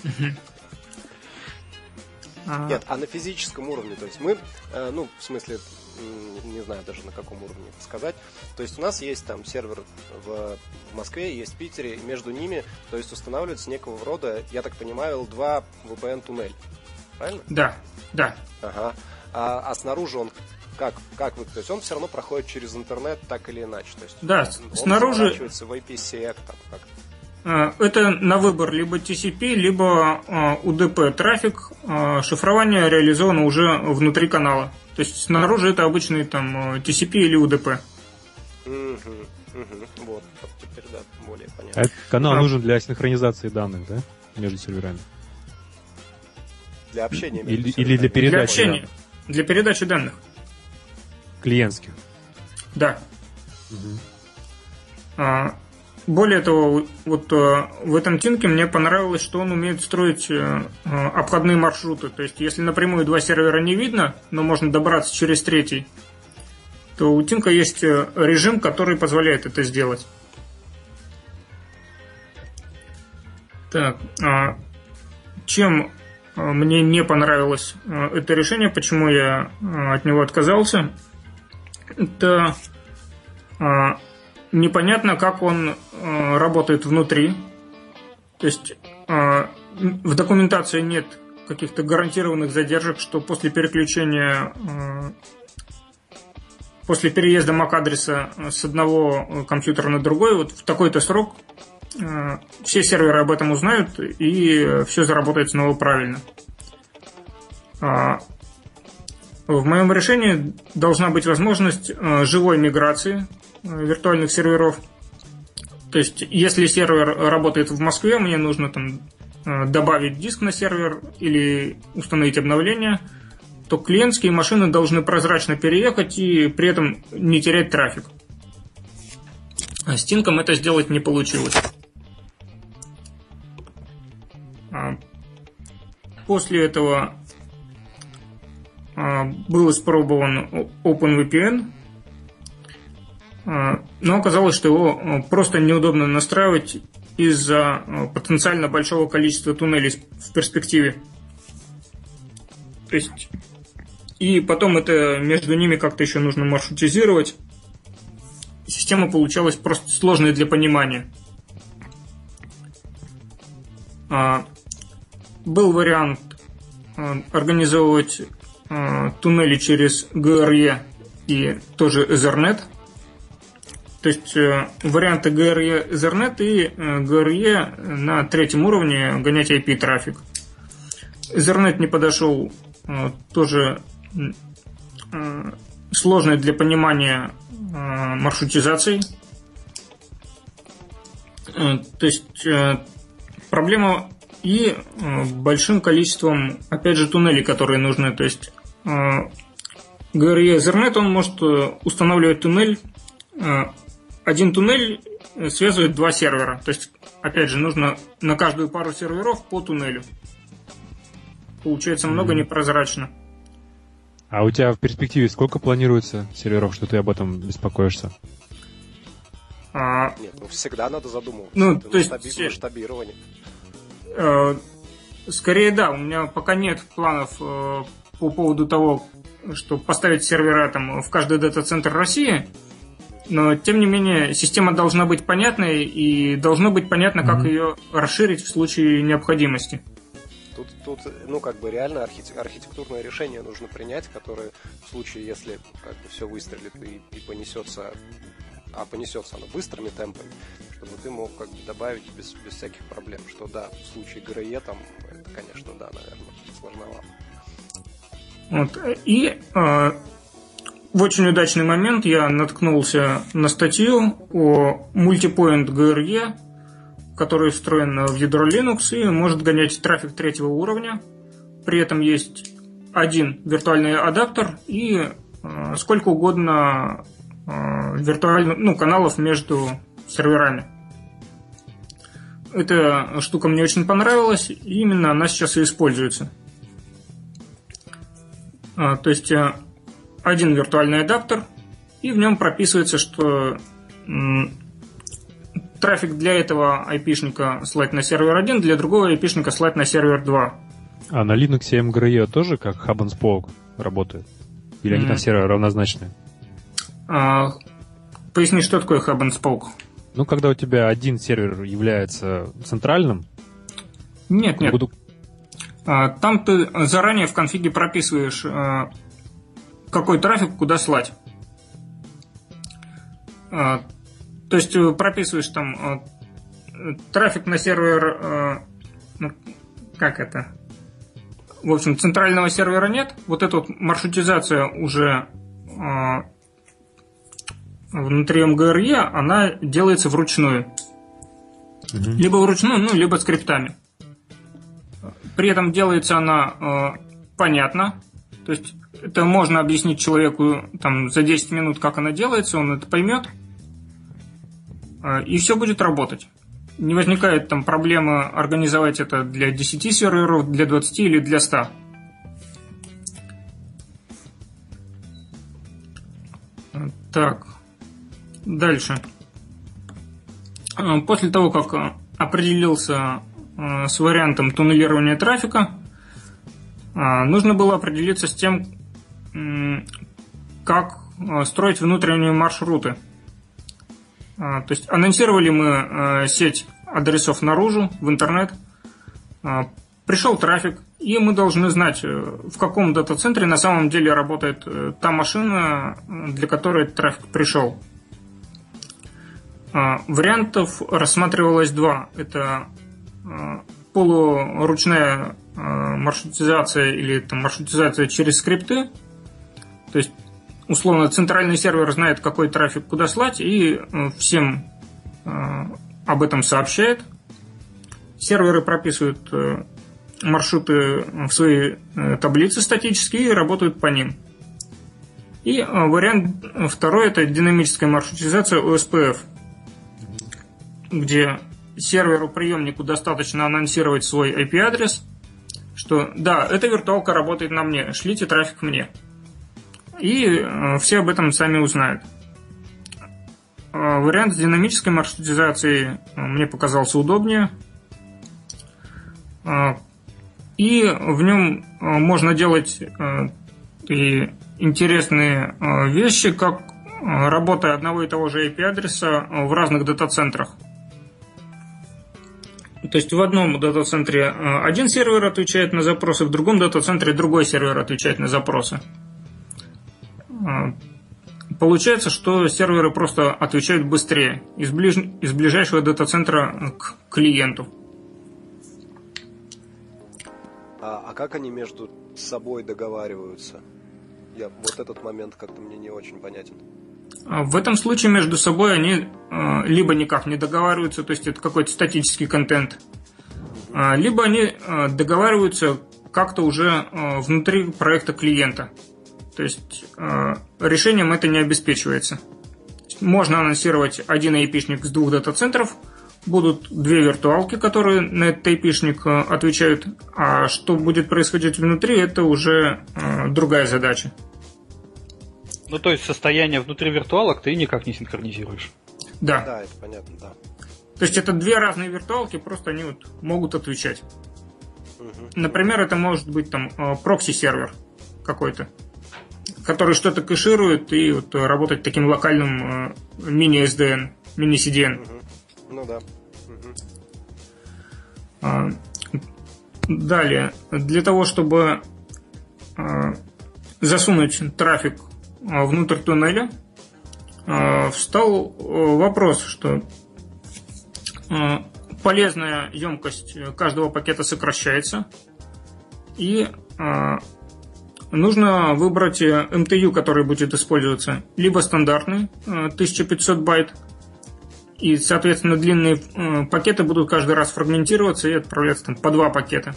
Нет, а на физическом уровне, то есть мы, в смысле, не знаю даже на каком уровне это сказать, то есть у нас есть там сервер в Москве, есть в Питере, и между ними, то есть устанавливается некого рода, я так понимаю, L2 VPN-туннель, правильно? Да. Ага. А снаружи он как вы, то есть он все равно проходит через интернет так или иначе, то есть да, он снаружи заворачивается в IPsec там как. Это на выбор либо TCP, либо UDP трафик. Шифрование реализовано уже внутри канала. То есть снаружи это обычный там TCP или UDP. Вот, теперь да, более понятно. А этот канал нужен для синхронизации данных, да? Между серверами. Для общения или для передачи. Для общения. Для передачи данных. Клиентских. Да. Более того, вот в этом тинке мне понравилось, что он умеет строить обходные маршруты. То есть, если напрямую 2 сервера не видно, но можно добраться через 3, то у тинка есть режим, который позволяет это сделать. Так, чем мне не понравилось это решение, почему я от него отказался, это непонятно, как он работает внутри. То есть в документации нет каких-то гарантированных задержек, что после переключения, после переезда MAC-адреса с одного компьютера на другой, вот в такой-то срок все серверы об этом узнают, и все заработает снова правильно. В моем решении должна быть возможность живой миграции виртуальных серверов. То есть, если сервер работает в Москве, мне нужно там добавить диск на сервер или установить обновление, то клиентские машины должны прозрачно переехать и при этом не терять трафик. А с Тинком это сделать не получилось. После этого был испробован OpenVPN, но оказалось, что его просто неудобно настраивать из-за потенциально большого количества туннелей в перспективе. То есть, и потом это между ними как-то еще нужно маршрутизировать. Система получалась просто сложной для понимания. Был вариант организовывать туннели через GRE и тоже Ethernet. То есть варианты GRE Ethernet и GRE на третьем уровне гонять IP-трафик. Ethernet не подошел, тоже сложный для понимания маршрутизацией. То есть проблема и большим количеством, опять же, туннелей, которые нужны. То есть GRE Ethernet, он может устанавливать туннель. Один туннель связывает два сервера. То есть, опять же, нужно на каждую пару серверов по туннелю. Получается много непрозрачно. А у тебя в перспективе сколько планируется серверов, что ты об этом беспокоишься? Нет, всегда надо задумываться. То есть масштабирование. Скорее, да, у меня пока нет планов по поводу того, что поставить сервера там в каждый дата-центр России. Но, тем не менее, система должна быть понятной, и должно быть понятно, как ее расширить в случае необходимости. Тут реально архитектурное решение нужно принять, которое в случае, если все выстрелит и понесется, а понесется оно быстрыми темпами, чтобы ты мог добавить без всяких проблем. Что да, в случае GRE там, это, конечно, да, наверное, сложновато. И в очень удачный момент я наткнулся на статью о Multipoint GRE, который встроен в ядро Linux и может гонять трафик третьего уровня. При этом есть один виртуальный адаптер и сколько угодно каналов между серверами. Эта штука мне очень понравилась, и именно она сейчас и используется. То есть один виртуальный адаптер, и в нем прописывается, что трафик для этого IP-шника слать на сервер 1, для другого IP-шника слать на сервер 2. А на Linux MGRE тоже как Hub and Spoke работает? Или они там все равнозначные? Поясни, что такое Hub and Spoke? Когда у тебя один сервер является центральным? Нет. Там ты заранее в конфиге прописываешь, какой трафик куда слать. То есть прописываешь там трафик на сервер, в общем, центрального сервера нет. Вот эта вот маршрутизация уже внутри MGRE, она делается вручную. Либо вручную, либо скриптами. При этом делается она понятно. То есть это можно объяснить человеку там, за 10 минут, как она делается, он это поймет. И все будет работать. Не возникает там проблемы организовать это для 10 серверов, для 20 или для 100. Так, дальше. После того, как определился с вариантом туннелирования трафика, нужно было определиться с тем, как строить внутренние маршруты. То есть анонсировали мы сеть адресов наружу, в интернет. Пришел трафик, и мы должны знать, в каком дата-центре на самом деле работает та машина, для которой этот трафик пришел. Вариантов рассматривалось два. Это полуручная маршрутизация или там, маршрутизация через скрипты. То есть, условно, центральный сервер знает, какой трафик куда слать, и всем об этом сообщает. Серверы прописывают маршруты в свои таблицы статические и работают по ним. И вариант второй – это динамическая маршрутизация OSPF, где серверу-приемнику достаточно анонсировать свой IP-адрес, что да, эта виртуалка работает на мне, шлите трафик мне. И все об этом сами узнают. Вариант с динамической маршрутизацией мне показался удобнее. И в нем можно делать и интересные вещи, как работа одного и того же IP-адреса в разных дата-центрах. То есть в одном дата-центре один сервер отвечает на запросы, в другом дата-центре другой сервер отвечает на запросы. Получается, что серверы просто отвечают быстрее из ближайшего дата-центра к клиенту. А как они между собой договариваются? Вот этот момент как-то мне не очень понятен. В этом случае между собой они либо никак не договариваются, то есть это какой-то статический контент, либо они договариваются как-то уже внутри проекта клиента. То есть решением это не обеспечивается. Можно анонсировать один IP-шник с двух дата-центров, будут две виртуалки, которые на этот IP-шник отвечают, а что будет происходить внутри, это уже другая задача. Ну, то есть состояние внутри виртуалок ты никак не синхронизируешь. Да. Да, это понятно, да. То есть это две разные виртуалки, просто они вот могут отвечать. Например, это может быть там прокси-сервер какой-то, который что-то кэширует и вот работает таким локальным мини-SDN, мини-CDN. Ну да. Далее, для того, чтобы засунуть трафик внутрь туннеля, встал вопрос, что полезная емкость каждого пакета сокращается, и нужно выбрать MTU, который будет использоваться, либо стандартный 1500 байт, и, соответственно, длинные пакеты будут каждый раз фрагментироваться и отправляться там, по 2 пакета.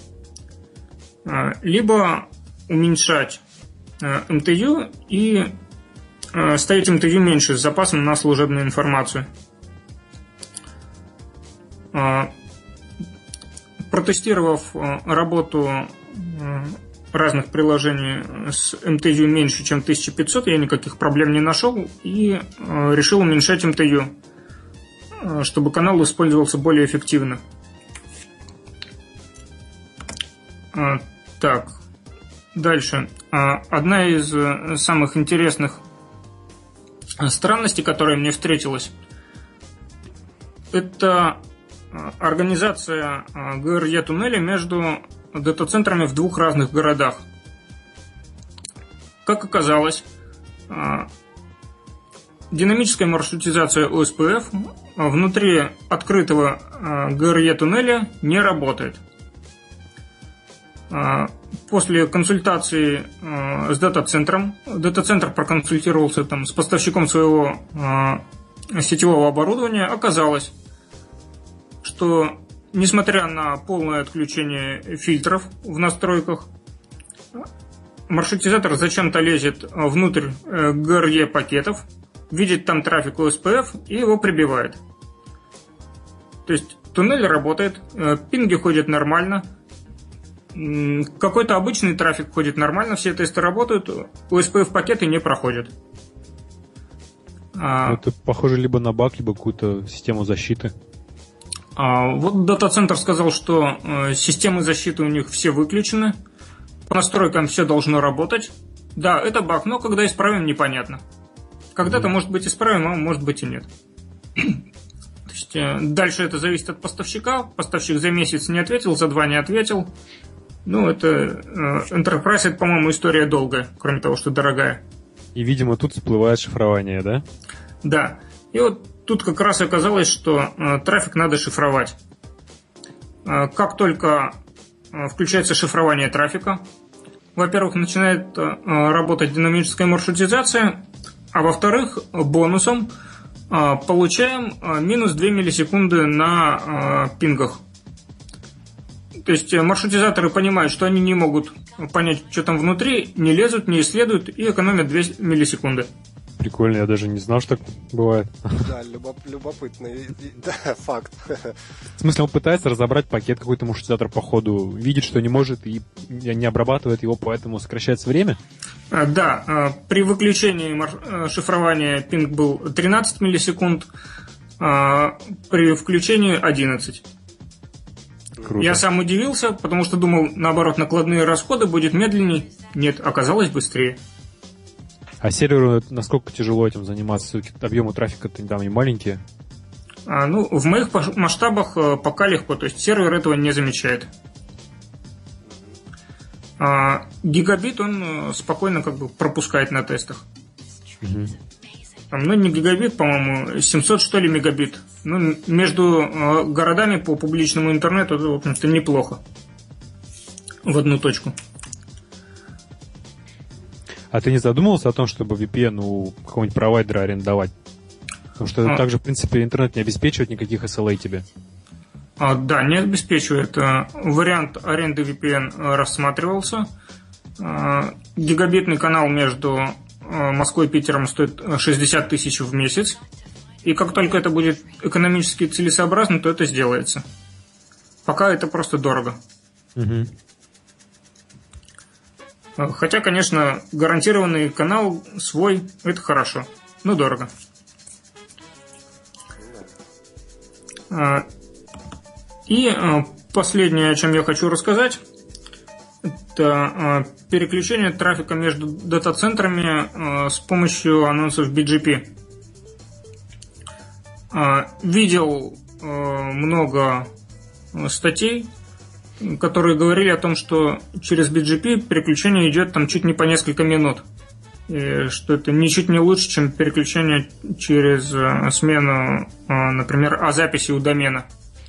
Либо уменьшать MTU и ставить MTU меньше с запасом на служебную информацию. Протестировав работу разных приложений с MTU меньше, чем 1500, я никаких проблем не нашел и решил уменьшать MTU, чтобы канал использовался более эффективно. Так, дальше. Одна из самых интересных странностей, которая мне встретилась, это организация ГРЕ-туннеля между дата-центрами в 2 разных городах. Как оказалось, динамическая маршрутизация OSPF внутри открытого ГРЕ-туннеля не работает. После консультации с дата-центром, дата-центр проконсультировался там, с поставщиком своего сетевого оборудования, оказалось, что несмотря на полное отключение фильтров в настройках, маршрутизатор зачем-то лезет внутрь ГРЕ пакетов, видит там трафик OSPF и его прибивает. То есть туннель работает, пинги ходят нормально, какой-то обычный трафик ходит нормально, все тесты работают, OSPF пакеты не проходят. Это похоже либо на баг, либо какую-то систему защиты. Вот дата-центр сказал, что системы защиты у них все выключены, по настройкам все должно работать. Да, это баг, но когда исправим, непонятно. Когда-то может быть исправим, а может быть и нет. То есть, дальше это зависит от поставщика. Поставщик за месяц не ответил, за 2 не ответил. Ну, это Enterprise, это, по-моему, история долгая, кроме того, что дорогая. И, видимо, тут всплывает шифрование, да? Да. И вот тут как раз оказалось, что трафик надо шифровать. Как только включается шифрование трафика, во-первых, начинает работать динамическая маршрутизация, а во-вторых, бонусом получаем минус 2 миллисекунды на пингах. То есть маршрутизаторы понимают, что они не могут понять, что там внутри, не лезут, не исследуют и экономят 2 миллисекунды. Прикольно, я даже не знал, что так бывает. Да, любопытный да, факт. В смысле, он пытается разобрать пакет какой-то маршрутизатор по ходу, видит, что не может и не обрабатывает его, поэтому сокращается время? Да, при выключении шифрования пинг был 13 миллисекунд, при включении 11. Круто. Я сам удивился, потому что думал, наоборот, накладные расходы будет медленней. Нет, оказалось быстрее. А серверу насколько тяжело этим заниматься? Все-таки объемы трафика-то там не маленькие. Ну, в моих масштабах пока легко, то есть сервер этого не замечает. Гигабит он спокойно как бы пропускает на тестах. Угу. Ну, не гигабит, по-моему, 700, что ли, мегабит. Ну, между городами по публичному интернету это, в общем-то, неплохо. В одну точку. А ты не задумывался о том, чтобы VPN у какого-нибудь провайдера арендовать? Потому что также, в принципе, интернет не обеспечивает никаких SLA тебе. Да, не обеспечивает. Вариант аренды VPN рассматривался. Гигабитный канал между Москвой и Питером стоит 60 тысяч в месяц. И как только это будет экономически целесообразно, то это сделается. Пока это просто дорого. Угу. Хотя, конечно, гарантированный канал свой – это хорошо, но дорого. И последнее, о чем я хочу рассказать, это переключение трафика между дата-центрами с помощью анонсов BGP. Видел много статей, которые говорили о том, что через BGP переключение идет там чуть не по несколько минут. И что это ничуть не лучше, чем переключение через смену, например, записи у домена.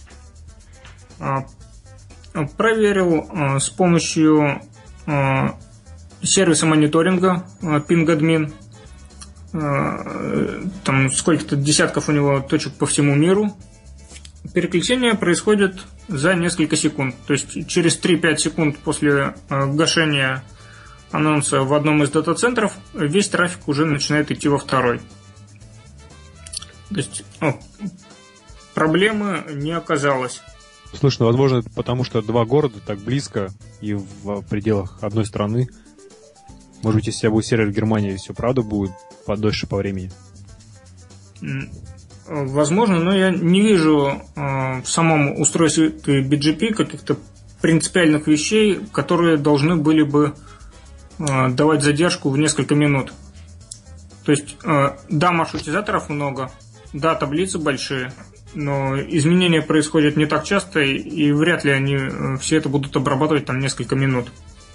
Проверил с помощью сервиса мониторинга PingAdmin. Там сколько-то десятков у него точек по всему миру. Переключение происходит за несколько секунд. То есть через 3-5 секунд после гашения анонса в одном из дата-центров весь трафик уже начинает идти во второй. То есть проблемы не оказалось. Слушай, ну, возможно, это потому что 2 города так близко и в пределах одной страны. Может быть, если у тебя будет сервер в Германии, все правда будет подольше по времени? Возможно, но я не вижу в самом устройстве BGP каких-то принципиальных вещей, которые должны были бы давать задержку в несколько минут. То есть, да, маршрутизаторов много, да, таблицы большие, но изменения происходят не так часто, и вряд ли они все это будут обрабатывать там несколько минут.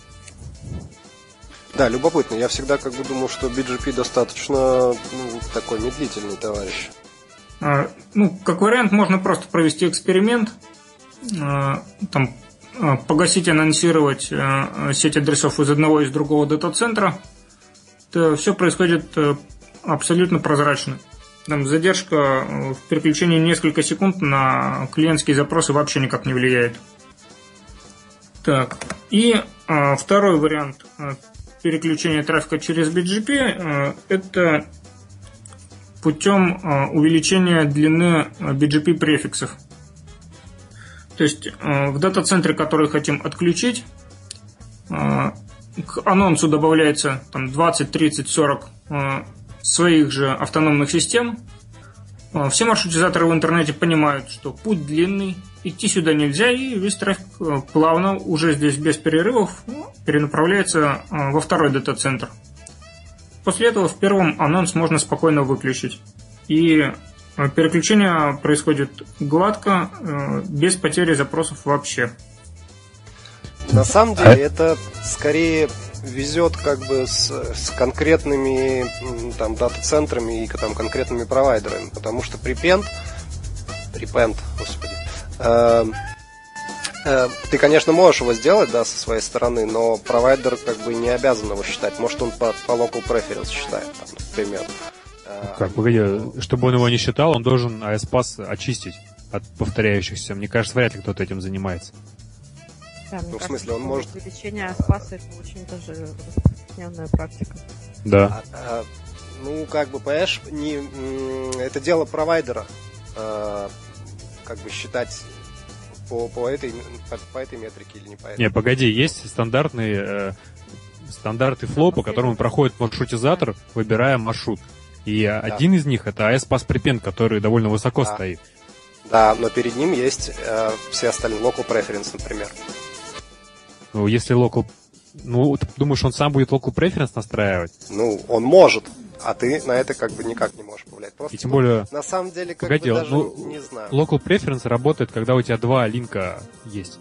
Да, любопытно. Я всегда как бы думал, что BGP достаточно такой медлительный товарищ. Как вариант, можно просто провести эксперимент, там, погасить и анонсировать сеть адресов из одного и из другого дата-центра. Это все происходит абсолютно прозрачно. Там задержка в переключении несколько секунд на клиентские запросы вообще никак не влияет. Так, и второй вариант переключения трафика через BGP это путем увеличения длины BGP-префиксов. То есть в дата-центре, который хотим отключить, к анонсу добавляется там, 20, 30, 40 своих же автономных систем. Все маршрутизаторы в интернете понимают, что путь длинный, идти сюда нельзя, и весь трафик плавно, уже здесь без перерывов, перенаправляется во второй дата-центр. После этого в первом анонс можно спокойно выключить. И Переключение происходит гладко, без потери запросов вообще. На самом деле это скорее везет как бы с конкретными там дата-центрами и там конкретными провайдерами, потому что prepend, господи, ты, конечно, можешь его сделать, да, со своей стороны, но провайдер как бы не обязан его считать. Может, он по local preference считает, там, например. Как, погоди, чтобы он его не считал, он должен AES-пас очистить от повторяющихся. Мне кажется, вряд ли кто-то этим занимается. Да, Ну, в смысле, он может... Увеличение AES-паса — это очень даже распространенная практика. Да. Ну, как бы, понимаешь, это дело провайдера, как бы считать по этой метрике или не по этой. Не, погоди, есть стандарты флоу, по которому проходит маршрутизатор, выбирая маршрут. И один из них — это AES-пас prepend, который довольно высоко стоит. Да, но перед ним есть все остальные, local preference, например. Ну, если local... Ну, ты думаешь, он сам будет local preference настраивать? Ну, он может, а ты на это как бы никак не можешь повлиять. Просто и тем более... На самом деле, как погоди, бы даже ну, не знаю. Local preference работает, когда у тебя два линка есть.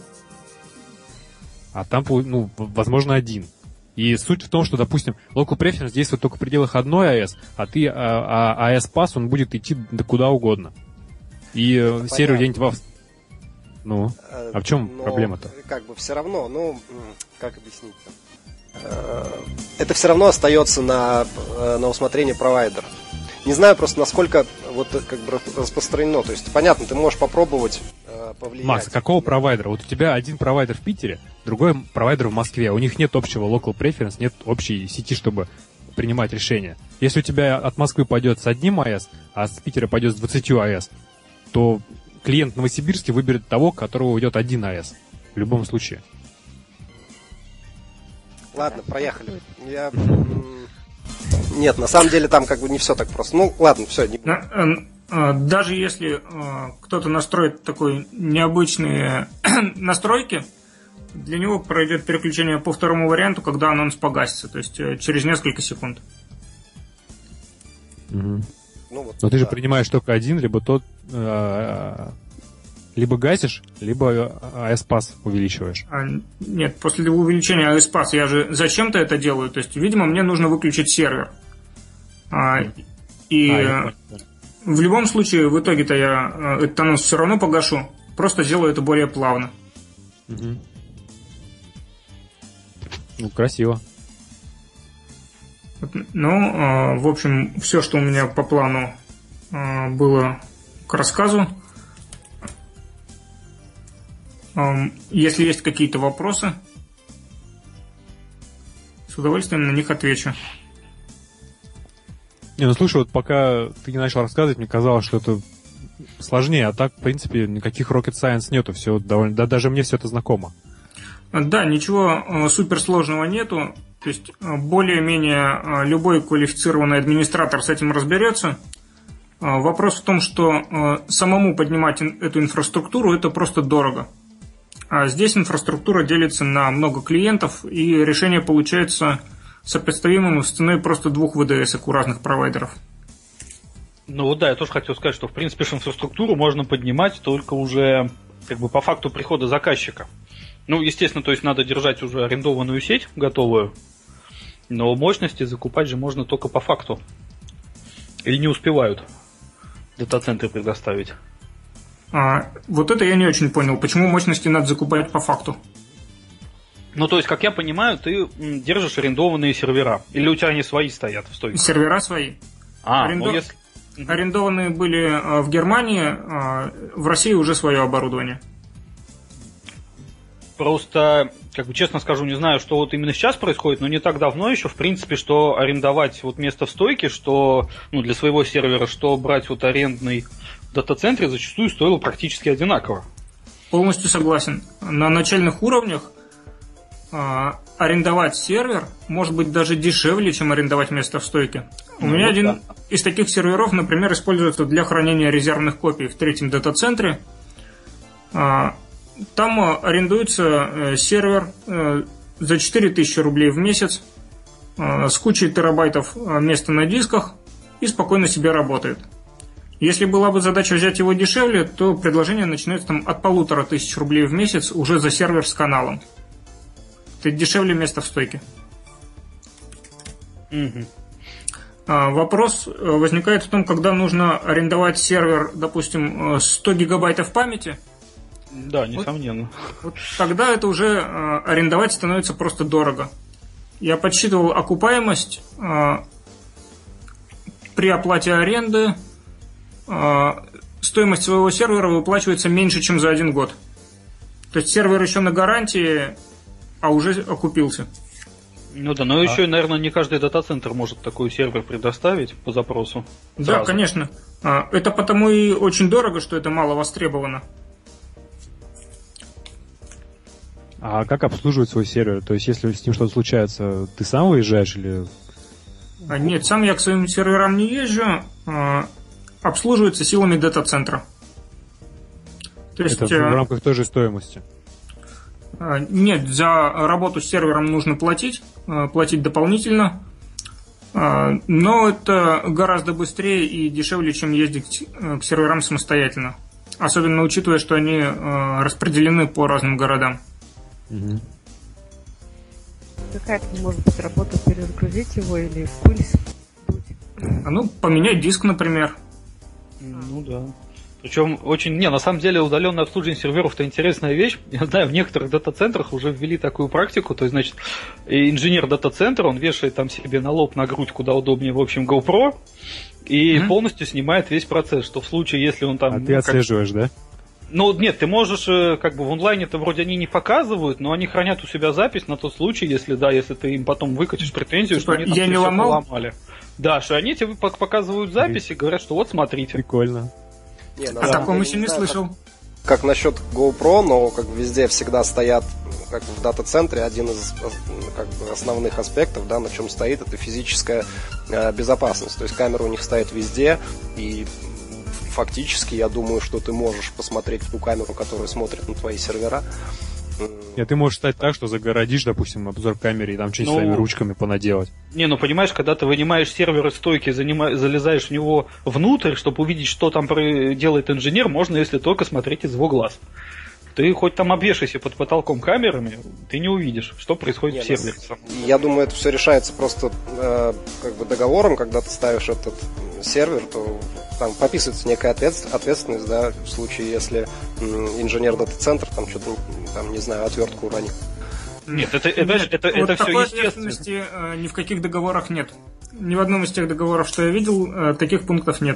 А там, ну, возможно, один. И суть в том, что, допустим, local preference действует только в пределах одной AES, а ты AES-пас, он будет идти куда угодно. И сервер где-нибудь во... Ну, а в чем проблема-то? Как бы все равно, ну, как объяснить-то? Это все равно остается на усмотрение провайдера. Не знаю просто, насколько вот как бы распространено. То есть, понятно, ты можешь попробовать повлиять. Макс, какого провайдера? Вот у тебя один провайдер в Питере, другой провайдер в Москве. У них нет общего local preference, нет общей сети, чтобы принимать решения. Если у тебя от Москвы пойдет с одним AES, а с Питера пойдет с 20 AES, то клиент в Новосибирске выберет того, у которого уйдет один AES. В любом случае. Ладно, проехали. Нет, на самом деле там как бы не все так просто. Ну, ладно, все. Даже если кто-то настроит такой необычные настройки, для него пройдет переключение по второму варианту, когда анонс погасится, то есть через несколько секунд. Угу. Но ты же принимаешь только один, либо тот... либо гасишь, либо AES-пас увеличиваешь. Нет, после увеличения AES-пас я же зачем-то это делаю. То есть, видимо, мне нужно выключить сервер. В любом случае, в итоге-то я этот анонс все равно погашу. Просто сделаю это более плавно. Угу. Ну, красиво. Ну, в общем, все, что у меня по плану было к рассказу. Если есть какие-то вопросы, с удовольствием на них отвечу. Не, ну слушай, вот пока ты не начал рассказывать, мне казалось, что это сложнее, а так, в принципе, никаких rocket science нету, все довольно, да, даже мне все это знакомо. Да, ничего суперсложного нету, то есть более-менее любой квалифицированный администратор с этим разберется. Вопрос в том, что самому поднимать эту инфраструктуру это просто дорого. А здесь инфраструктура делится на много клиентов, и решение получается сопоставимым с ценой просто 2 ВДС у разных провайдеров. Ну вот да, я тоже хотел сказать, что в принципе инфраструктуру можно поднимать только уже как бы по факту прихода заказчика. Ну, естественно, то есть надо держать уже арендованную сеть готовую, но мощности закупать же можно только по факту. Или не успевают дата-центры предоставить. Вот это я не очень понял. Почему мощности надо закупать по факту? Ну, то есть, как я понимаю, ты держишь арендованные сервера. Или у тебя они свои стоят в стойке? Сервера свои. Арендованные были в Германии, в России уже свое оборудование. Просто, как бы честно скажу, не знаю, что вот именно сейчас происходит, но не так давно еще, в принципе, что арендовать вот место в стойке, что, ну, для своего сервера, что брать вот арендный в дата-центре зачастую стоило практически одинаково. Полностью согласен. На начальных уровнях арендовать сервер может быть даже дешевле, чем арендовать место в стойке. У меня один из таких серверов, например, используется для хранения резервных копий в 3-м дата-центре. Там арендуется сервер за 4000 рублей в месяц с кучей терабайтов места на дисках и спокойно себе работает. Если была бы задача взять его дешевле, то предложение начинается там от 1500 рублей в месяц уже за сервер с каналом. Это дешевле места в стойке. Угу. Вопрос возникает в том, когда нужно арендовать сервер, допустим, 100 гигабайтов памяти. Да, несомненно. Вот тогда это уже арендовать становится просто дорого. Я подсчитывал окупаемость при оплате аренды. Стоимость своего сервера выплачивается меньше, чем за 1 год. То есть сервер еще на гарантии, а уже окупился. Ну да, но еще, наверное, не каждый дата-центр может такой сервер предоставить по запросу. Да, сразу. Конечно. Это потому и очень дорого, что это мало востребовано. А как обслуживать свой сервер? То есть, если с ним что-то случается, ты сам выезжаешь или... Нет, сам я к своим серверам не езжу. Обслуживается силами дата-центра. То есть, это в рамках той же стоимости? Нет, за работу с сервером нужно платить дополнительно. Но это гораздо быстрее и дешевле, чем ездить к серверам самостоятельно. Особенно учитывая, что они распределены по разным городам. Угу. Какая-то, может быть, работа перезагрузить его или в пыль сдуть? Поменять диск, например. Ну да. Причем очень... на самом деле удаленное обслуживание серверов это интересная вещь. Я знаю, в некоторых дата-центрах уже ввели такую практику. То есть, значит, инженер дата-центра, он вешает там себе на лоб, на грудь, куда удобнее, в общем, GoPro, и полностью снимает весь процесс, что в случае, если он там... А ты отслеживаешь, да? Нет, ты можешь, в онлайне-то вроде они не показывают, но они хранят у себя запись на тот случай, если ты им потом выкатишь претензию, что они там я не ломал? поломали. Да, что они тебе показывают запись и говорят, что вот смотрите. Прикольно. О таком еще не слышал. Как насчет GoPro, но везде всегда стоят, в дата-центре, один из основных аспектов, да, на чем стоит, это физическая безопасность. То есть камера у них стоит везде, и фактически я думаю, что ты можешь посмотреть в ту камеру, которая смотрит на твои сервера. Нет, ты можешь стать так, что загородишь, допустим, обзор камеры и там что-нибудь своими ручками понаделать. Понимаешь, когда ты вынимаешь сервер из стойки, залезаешь в него внутрь, чтобы увидеть, что там делает инженер, можно, если только смотреть из его глаз. Ты хоть там обвешайся под потолком камерами, ты не увидишь, что происходит в сервере. Я думаю, это все решается просто договором, когда ты ставишь этот сервер, то там прописывается некая ответственность, да, в случае, если инженер дата-центра там что-то, не знаю, отвертку уронит. Нет, это все такой естественно. Ответственности ни в каких договорах нет. Ни в одном из тех договоров, что я видел, таких пунктов нет.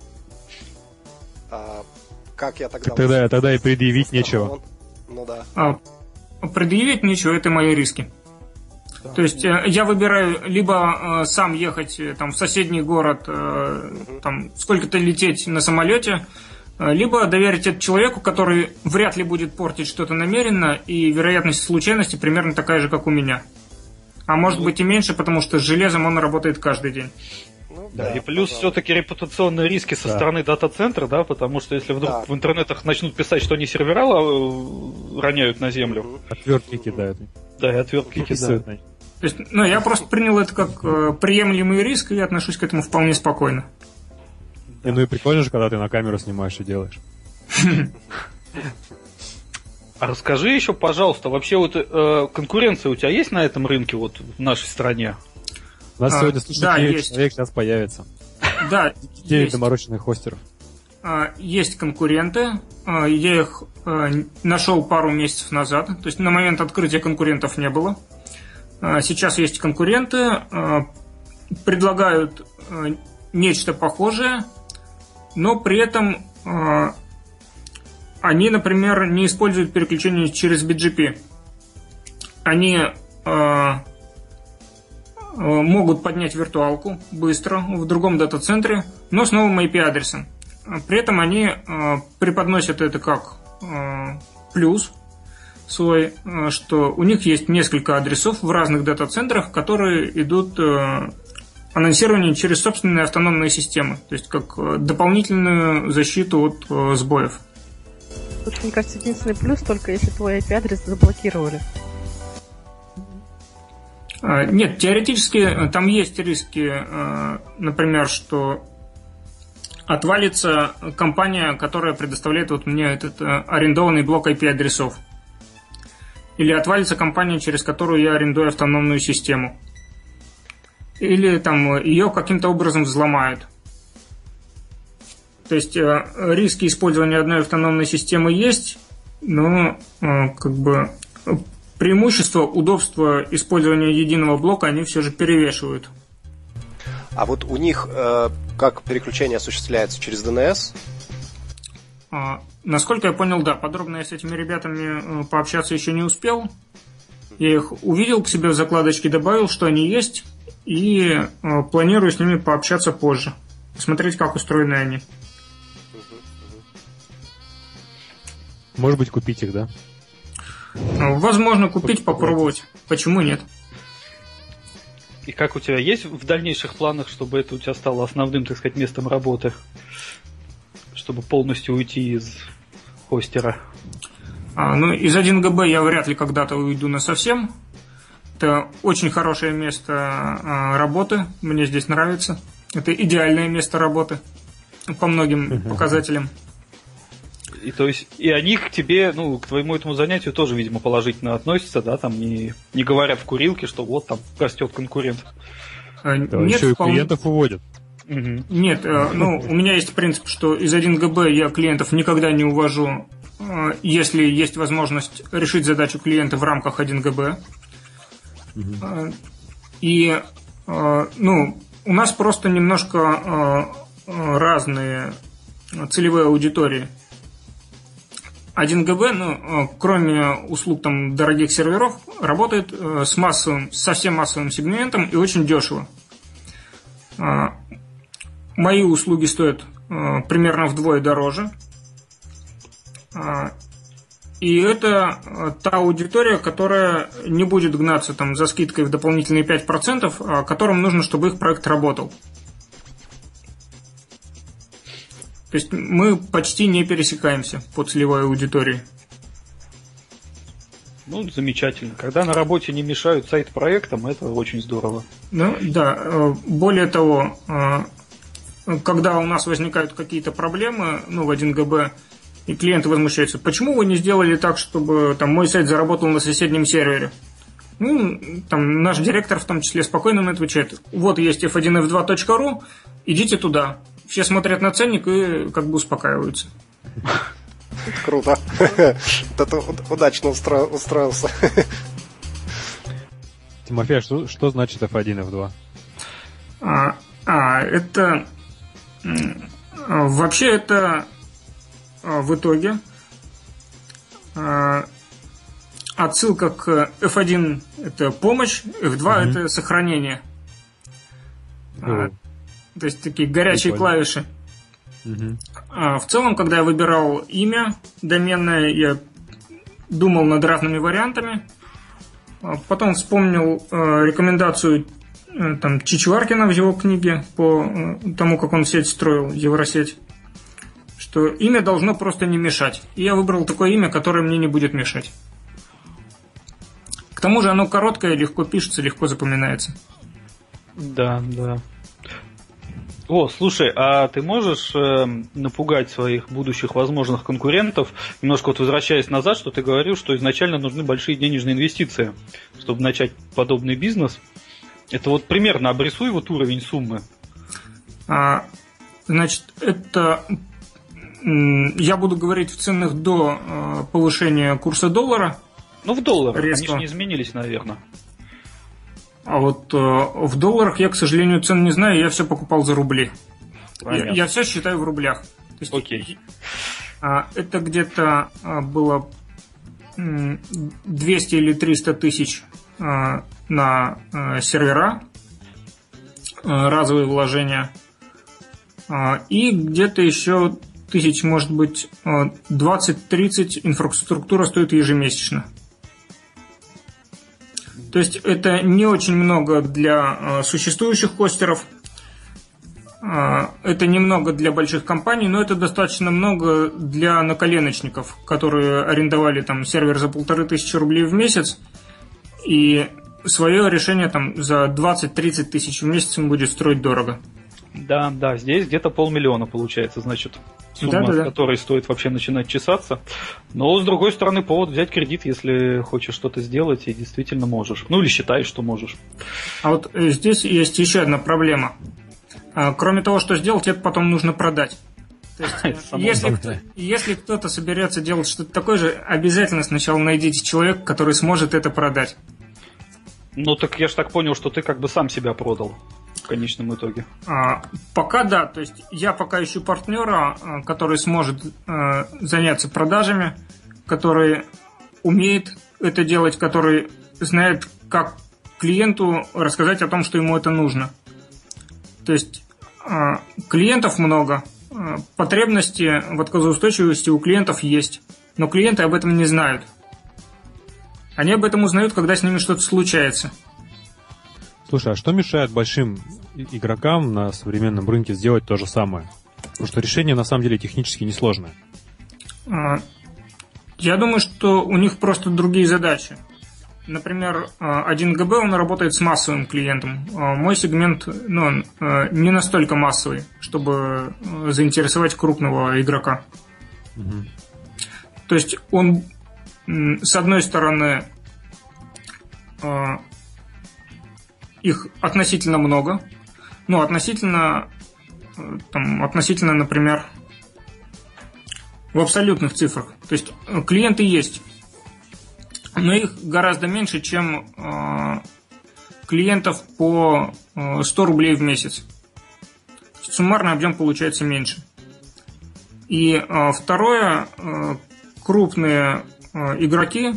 Как я тогда... Тогда и предъявить нечего. Ну да. Предъявить нечего, это мои риски. Да. То есть я выбираю либо сам ехать в соседний город, там сколько-то лететь на самолете, либо доверить это человеку, который вряд ли будет портить что-то намеренно, и вероятность случайности примерно такая же, как у меня. А может быть и меньше, потому что с железом он работает каждый день. Да, и плюс все-таки репутационные риски со стороны дата-центра, да, потому что если вдруг в интернетах начнут писать, что они сервера роняют на землю. Отвертки кидают. Да, и отвертки кидают. То есть, я просто принял это как приемлемый риск и отношусь к этому вполне спокойно. И прикольно же, когда ты на камеру снимаешь и делаешь. А расскажи еще, пожалуйста, вообще конкуренция у тебя есть на этом рынке в нашей стране? У нас сегодня слушает 9 человек, сейчас появится. Да, 9 доморощенных хостеров. Есть конкуренты. Я их нашел пару месяцев назад. То есть на момент открытия конкурентов не было. Сейчас есть конкуренты. Предлагают нечто похожее, но при этом они, например, не используют переключение через BGP. Они могут поднять виртуалку быстро в другом дата-центре, но с новым IP-адресом. При этом они преподносят это как плюс свой, что у них есть несколько адресов в разных дата-центрах, которые идут анонсирование через собственные автономные системы, то есть как дополнительную защиту от сбоев. Тут, мне кажется, единственный плюс только если твой IP-адрес заблокировали. Нет, теоретически там есть риски, например, что отвалится компания, которая предоставляет вот мне этот арендованный блок IP-адресов. Или отвалится компания, через которую я арендую автономную систему. Или там ее каким-то образом взломают. То есть риски использования одной автономной системы есть, но как бы преимущества, удобства использования единого блока, они все же перевешивают. А вот у них как переключение осуществляется? Через DNS? Насколько я понял, да. Подробно я с этими ребятами пообщаться еще не успел. Я их увидел к себе в закладочке, добавил, что они есть, и планирую с ними пообщаться позже. Посмотреть, как устроены они. Может быть, купить их, да? Возможно, купить, попробовать. Почему нет? И как у тебя есть в дальнейших планах, чтобы это у тебя стало основным, так сказать, местом работы? Чтобы полностью уйти из хостера? Из 1ГБ я вряд ли когда-то уйду насовсем. Это очень хорошее место работы. Мне здесь нравится. Это идеальное место работы по многим показателям. И то есть, и они к тебе, к твоему этому занятию тоже, видимо, положительно относятся, да, там не говорят в курилке, что вот там растет конкурент. Нет, еще и клиентов уводят. Нет, у меня есть принцип, что из 1ГБ я клиентов никогда не увожу, если есть возможность решить задачу клиента в рамках 1ГБ. И, у нас просто немножко разные целевые аудитории. 1ГБ, кроме услуг там дорогих серверов, работает с совсем массовым сегментом и очень дешево. Мои услуги стоят примерно вдвое дороже. И это та аудитория, которая не будет гнаться там за скидкой в дополнительные 5%, которым нужно, чтобы их проект работал. То есть мы почти не пересекаемся по целевой аудитории. Замечательно. Когда на работе не мешают сайт-проектам, это очень здорово. Да. Более того, когда у нас возникают какие-то проблемы, в 1ГБ, и клиенты возмущаются, почему вы не сделали так, чтобы там мой сайт заработал на соседнем сервере? Там наш директор в том числе спокойно на это отвечает. Вот есть f1f2.ru, идите туда. Все смотрят на ценник и как бы успокаиваются. Круто. Это удачно устроился. Тимофей, что значит F1, F2? Это... Вообще это в итоге отсылка к F1 это помощь, F2 это сохранение. То есть такие горячие клавиши. В целом, когда я выбирал имя доменное, я думал над разными вариантами. Потом вспомнил рекомендацию там, Чичваркина в его книге по тому, как он сеть строил, Евросеть, что имя должно просто не мешать. И я выбрал такое имя, которое мне не будет мешать. К тому же оно короткое, легко пишется, легко запоминается. Да. Слушай, а ты можешь напугать своих будущих возможных конкурентов, немножко возвращаясь назад, что ты говорил, что изначально нужны большие денежные инвестиции, чтобы начать подобный бизнес? Это примерно обрисуй уровень суммы. Значит, это я буду говорить в ценах до повышения курса доллара. В долларах, резко. Они же не изменились, наверное. А вот в долларах я, к сожалению, цен не знаю, я все покупал за рубли. Я все считаю в рублях. То есть, окей. Это где-то было 200 или 300 тысяч на сервера, разовые вложения, и где-то еще тысяч, может быть, 20-30 инфраструктура стоит ежемесячно. То есть это не очень много для существующих хостеров, это немного для больших компаний, но это достаточно много для наколеночников, которые арендовали там сервер за 1500 рублей в месяц, и свое решение там за 20-30 тысяч в месяц им будет строить дорого. Да, здесь где-то 500 000 получается, значит, сумма, Да. с которой стоит вообще начинать чесаться. Но, с другой стороны, повод взять кредит, если хочешь что-то сделать и действительно можешь. Ну, или считаешь, что можешь. А вот здесь есть еще одна проблема. Кроме того, что сделать, это потом нужно продать. То есть, если кто-то соберется делать что-то такое же, обязательно сначала найдите человека, который сможет это продать. Ну, так я же так понял, что ты как бы сам себя продал в конечном итоге. Пока да, то есть я пока ищу партнера, который сможет заняться продажами, который умеет это делать, который знает, как клиенту рассказать о том, что ему это нужно. То есть клиентов много, потребности в отказоустойчивости у клиентов есть, но клиенты об этом не знают. Они об этом узнают, когда с ними что-то случается. Слушай, а что мешает большим игрокам на современном рынке сделать то же самое? Потому что решение на самом деле технически несложное. Я думаю, что у них просто другие задачи. Например, 1ГБ, он работает с массовым клиентом. Мой сегмент не настолько массовый, чтобы заинтересовать крупного игрока. Угу. То есть он, с одной стороны, их относительно много. Ну, относительно, например, в абсолютных цифрах. То есть клиенты есть, но их гораздо меньше, чем клиентов по 100 рублей в месяц. Суммарный объем получается меньше. И второе, крупные игроки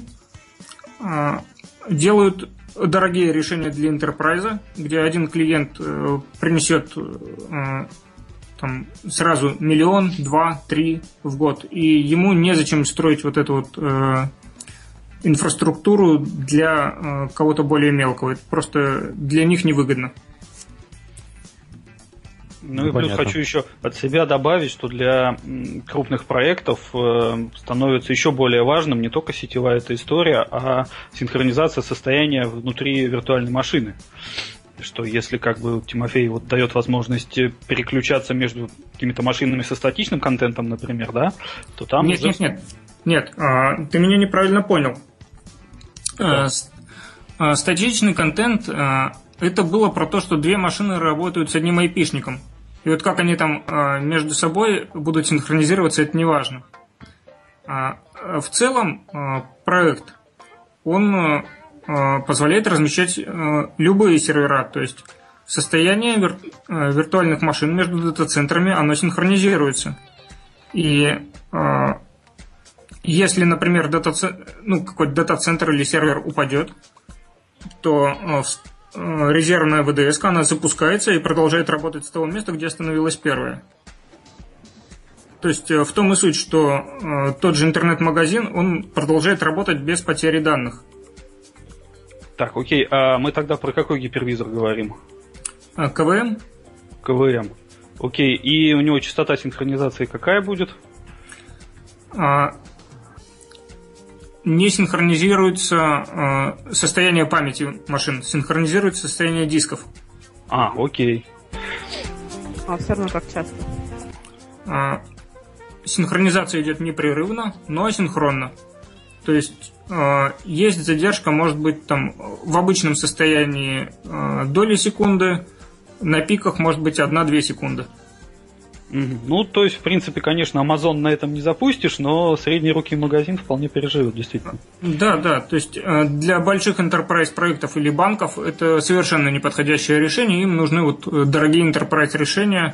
делают дорогие решения для энтерпрайза, где один клиент принесет сразу 1 миллион, 2, 3 в год, и ему незачем строить вот эту вот инфраструктуру для кого-то более мелкого. Это просто для них невыгодно. Ну и плюс хочу еще от себя добавить, что для крупных проектов становится еще более важным не только сетевая эта история, а синхронизация состояния внутри виртуальной машины. Что если как бы Тимофей вот дает возможность переключаться между какими-то машинами со статичным контентом, например, да, то там... Нет, ты меня неправильно понял. Статичный контент это было про то, что две машины работают с одним айпишником. И вот как они там между собой будут синхронизироваться, это не важно. В целом проект, он позволяет размещать любые сервера, то есть состояние виртуальных машин между дата-центрами, оно синхронизируется. И если, например, какой-то дата-центр или сервер упадет, то резервная ВДС, она запускается и продолжает работать с того места, где остановилась первая. То есть в том и суть, что тот же интернет-магазин, он продолжает работать без потери данных. Так, окей, а мы тогда про какой гипервизор говорим? КВМ. КВМ. Окей, и у него частота синхронизации какая будет? Не синхронизируется состояние памяти машин, синхронизируется состояние дисков. Окей. А все равно как часто? Синхронизация идет непрерывно, но асинхронно. То есть есть задержка, может быть, там в обычном состоянии доли секунды, на пиках может быть 1-2 секунды. Ну, то есть, в принципе, конечно, Amazon на этом не запустишь, но средней руки магазин вполне переживет, действительно. Да, то есть для больших enterprise проектов или банков это совершенно неподходящее решение, им нужны вот дорогие enterprise решения.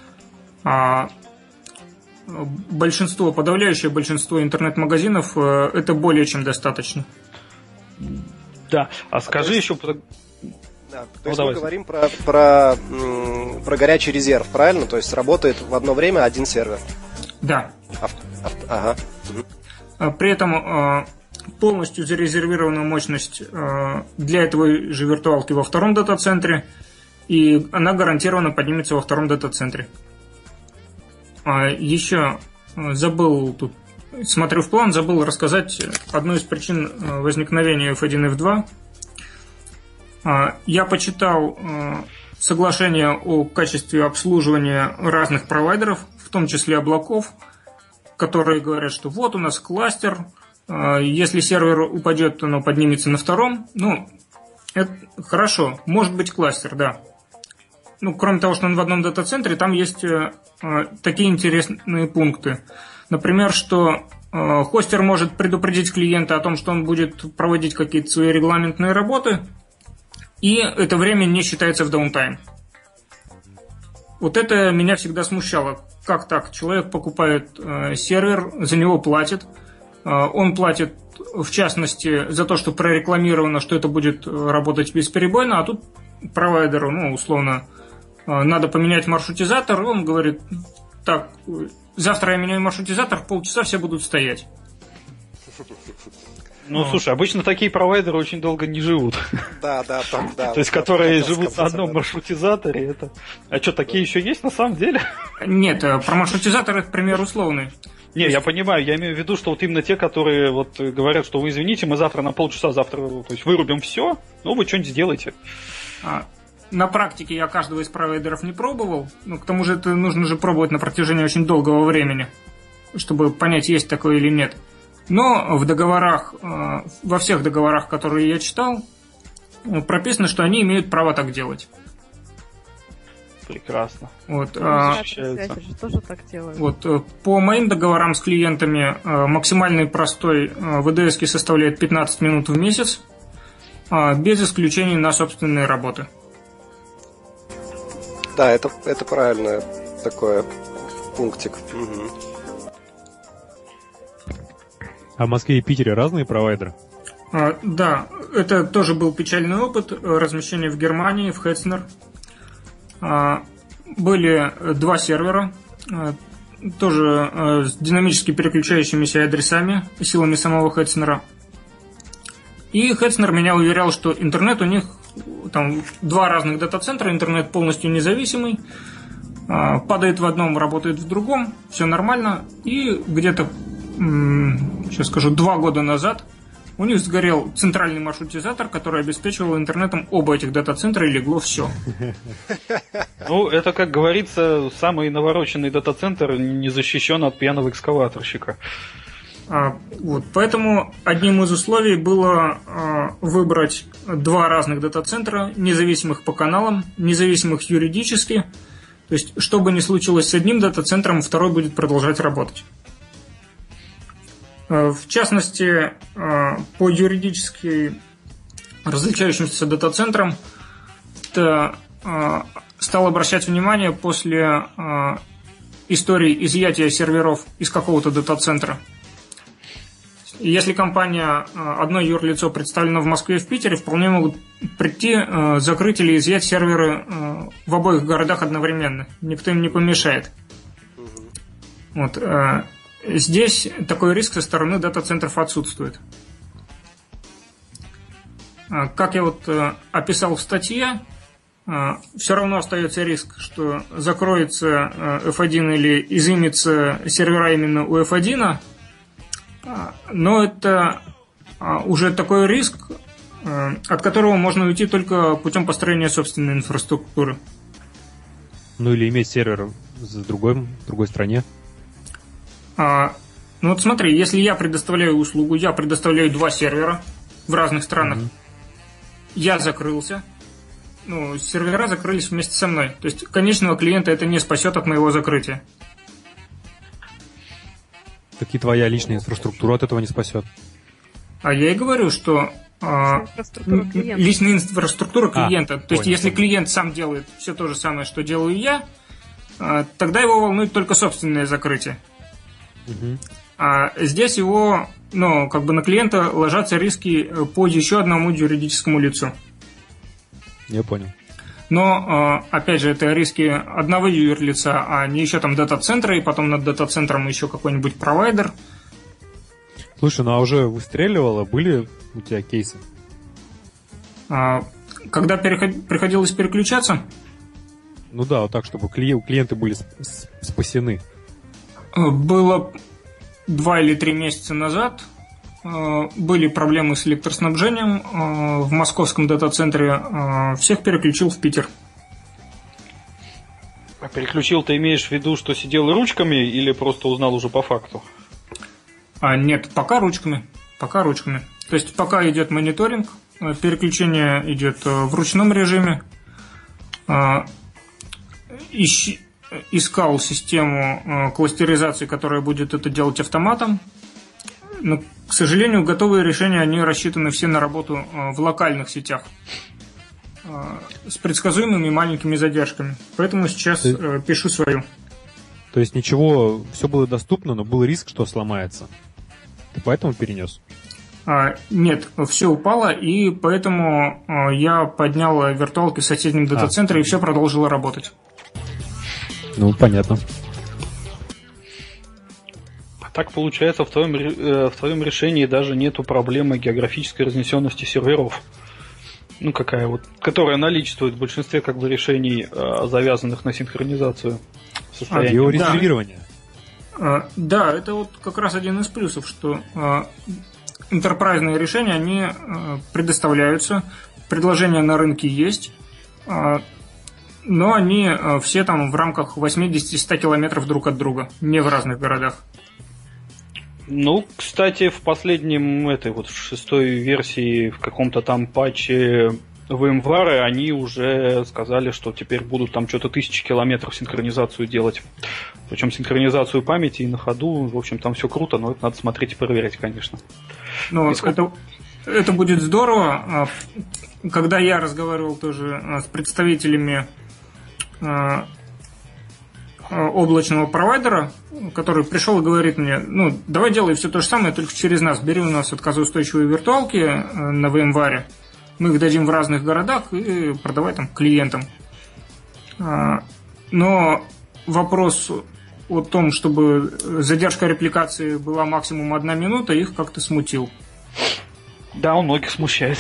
Подавляющее большинство интернет-магазинов это более чем достаточно. Да, а скажи еще... Да, то есть мы говорим про горячий резерв, правильно? То есть работает в одно время один сервер. Да. Ага. При этом полностью зарезервирована мощность для этого же виртуалки во втором дата-центре, и она гарантированно поднимется во втором дата-центре. Еще смотрю в план, забыл рассказать одну из причин возникновения F1 и F2. Я почитал соглашение о качестве обслуживания разных провайдеров, в том числе облаков, которые говорят, что вот у нас кластер, если сервер упадет, то оно поднимется на втором. Ну, это хорошо, может быть кластер, да. Ну, кроме того, что он в одном дата-центре, там есть такие интересные пункты. Например, что хостер может предупредить клиента о том, что он будет проводить какие-то свои регламентные работы, и это время не считается в даунтайм. Вот это меня всегда смущало. Как так? Человек покупает сервер, за него платит. Он платит, в частности, за то, что прорекламировано, что это будет работать бесперебойно, а тут провайдеру, ну, условно, надо поменять маршрутизатор, и он говорит, так, завтра я меняю маршрутизатор, полчаса все будут стоять. Ну, слушай, обычно такие провайдеры очень долго не живут. Да. То есть, которые живут на одном маршрутизаторе, это... А что, такие еще есть на самом деле? Нет, про маршрутизатор это пример условный. Не, я понимаю, я имею в виду, что вот именно те, которые вот говорят, что вы извините, мы завтра на полчаса то есть вырубим все, ну вы что-нибудь сделайте. На практике я каждого из провайдеров не пробовал, но к тому же это нужно же пробовать на протяжении очень долгого времени, чтобы понять, есть такое или нет. Но в договорах, во всех договорах, которые я читал, прописано, что они имеют право так делать. Прекрасно. Вот, тоже так делают. Вот, по моим договорам с клиентами максимальный простой ВДС составляет 15 минут в месяц, без исключений на собственные работы. Да, это правильное такое пунктик. Угу. А в Москве и Питере разные провайдеры? Да, это тоже был печальный опыт размещения в Германии, в Хетцнер. Были 2 сервера, тоже с динамически переключающимися адресами, силами самого Хетцнера. И Хетцнер меня уверял, что интернет у них, там 2 разных дата-центра, интернет полностью независимый, падает в одном, работает в другом, все нормально. И где-то, сейчас скажу, 2 года назад у них сгорел центральный маршрутизатор, который обеспечивал интернетом оба этих дата-центра, и легло все. Ну, это, как говорится, самый навороченный дата-центр не защищен от пьяного экскаваторщика. Вот, поэтому одним из условий было выбрать 2 разных дата-центра, независимых по каналам, независимых юридически. То есть, что бы ни случилось с одним дата-центром, второй будет продолжать работать. В частности, по юридически различающимся дата-центрам стал обращать внимание после истории изъятия серверов из какого-то дата-центра. Если компания, одно юрлицо представлено в Москве и в Питере, вполне могут прийти, закрыть или изъять серверы в обоих городах одновременно. Никто им не помешает. Вот. Здесь такой риск со стороны дата-центров отсутствует. Как я вот описал в статье, все равно остается риск, что закроется F1 или изымется сервера именно у F1, но это уже такой риск, от которого можно уйти только путем построения собственной инфраструктуры. Ну или иметь сервер в другой стране. Ну вот смотри, если я предоставляю услугу, я предоставляю 2 сервера в разных странах, я закрылся, ну, сервера закрылись вместе со мной. То есть конечного клиента это не спасет от моего закрытия. Так и твоя личная инфраструктура от этого не спасет. А я и говорю, что личная инфраструктура клиента. То есть если клиент сам делает все то же самое, что делаю я, тогда его волнует только собственное закрытие. А здесь его, ну, как бы на клиента ложатся риски по еще одному юридическому лицу. Я понял. Но, опять же, это риски одного юрлица, а не еще там дата-центра, и потом над дата-центром еще какой-нибудь провайдер. Слушай, ну а уже выстреливало? Были у тебя кейсы? Когда приходилось переключаться? Ну да, вот так, чтобы клиенты были спасены. Было 2 или 3 месяца назад. Были проблемы с электроснабжением в московском дата-центре. Всех переключил в Питер. Переключил, ты имеешь в виду, что сидел ручками или просто узнал уже по факту? Нет, пока ручками. Пока ручками. То есть пока идет мониторинг, переключение идет в ручном режиме. Искал систему кластеризации, которая будет это делать автоматом. Но, к сожалению, готовые решения, они рассчитаны все на работу в локальных сетях с предсказуемыми маленькими задержками. Поэтому сейчас пишу свою. То есть ничего, все было доступно, но был риск, что сломается. Ты поэтому перенес? Нет, все упало, и поэтому я поднял виртуалки в соседнем дата-центре, и все продолжило работать. Ну, понятно. Так получается, в твоем решении даже нету проблемы географической разнесенности серверов. Ну, какая вот, которая наличествует в большинстве как бы решений, завязанных на синхронизацию состояния. Георезервирование. Да, это вот как раз один из плюсов, что энтерпрайзные решения, они предоставляются, предложения на рынке есть, но они все там в рамках 80-100 километров друг от друга, не в разных городах. Ну, кстати, в последнем, в шестой версии, в каком-то там патче VMware, они уже сказали, что теперь будут там что-то 1000 километров синхронизацию делать. Причем синхронизацию памяти и на ходу, в общем, там все круто, но это надо смотреть и проверять, конечно. Ну, это будет здорово. Когда я разговаривал тоже с представителями облачного провайдера, который пришел и говорит мне, ну, давай делай все то же самое, только через нас. Бери у нас отказоустойчивые виртуалки на VMware, мы их дадим в разных городах и продавай там клиентам. Но вопрос о том, чтобы задержка репликации была максимум 1 минута, их как-то смутил. Да, он многих смущает.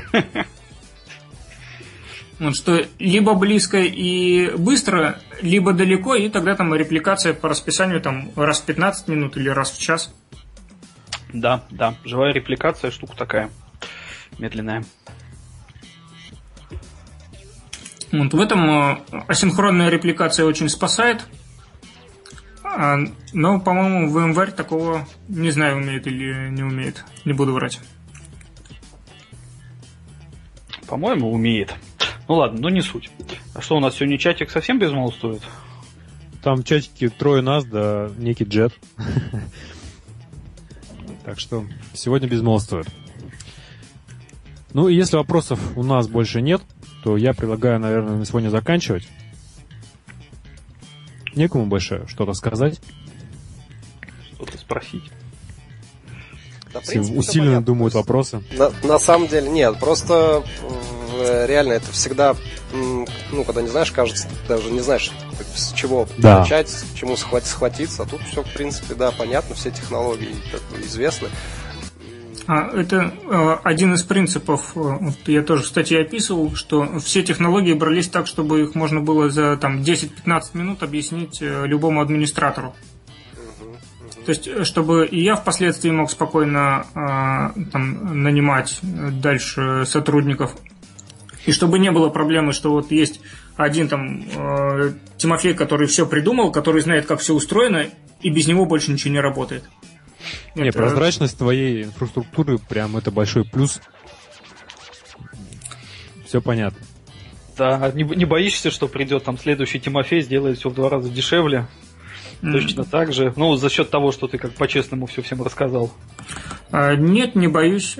Вот, что либо близко и быстро, либо далеко, и тогда там репликация по расписанию там раз в 15 минут или раз в час. Да, живая репликация штука такая, медленная. Вот в этом асинхронная репликация очень спасает. Но, по-моему, VMware такого, не знаю, умеет или не умеет. Не буду врать. По-моему, умеет. Ну ладно, но не суть. А что, у нас сегодня чатик совсем безмолвствует? Там в чатике 3 нас, да некий Джет. Так что сегодня безмолвствует. Ну и если вопросов у нас больше нет, то я предлагаю, наверное, на сегодня заканчивать. Некому больше что-то сказать. Что-то спросить. Да, все усиленно думают вопросы. На самом деле нет, просто реально это всегда, ну, когда не знаешь, кажется, даже не знаешь, с чего начать, с чему схватиться, а тут все, в принципе, да, понятно, все технологии как бы известны. Это один из принципов, вот я тоже в статье описывал, что все технологии брались так, чтобы их можно было за там, 10-15 минут объяснить любому администратору. То есть, чтобы и я впоследствии мог спокойно там, нанимать дальше сотрудников. И чтобы не было проблемы, что вот есть один там Тимофей, который все придумал, который знает, как все устроено, и без него больше ничего не работает. Не, прозрачность твоей инфраструктуры прям это большой плюс. Все понятно. Да, не боишься, что придет там следующий Тимофей, сделает все в 2 раза дешевле? Точно так же. Ну, за счет того, что ты как по-честному все всем рассказал. Нет, не боюсь.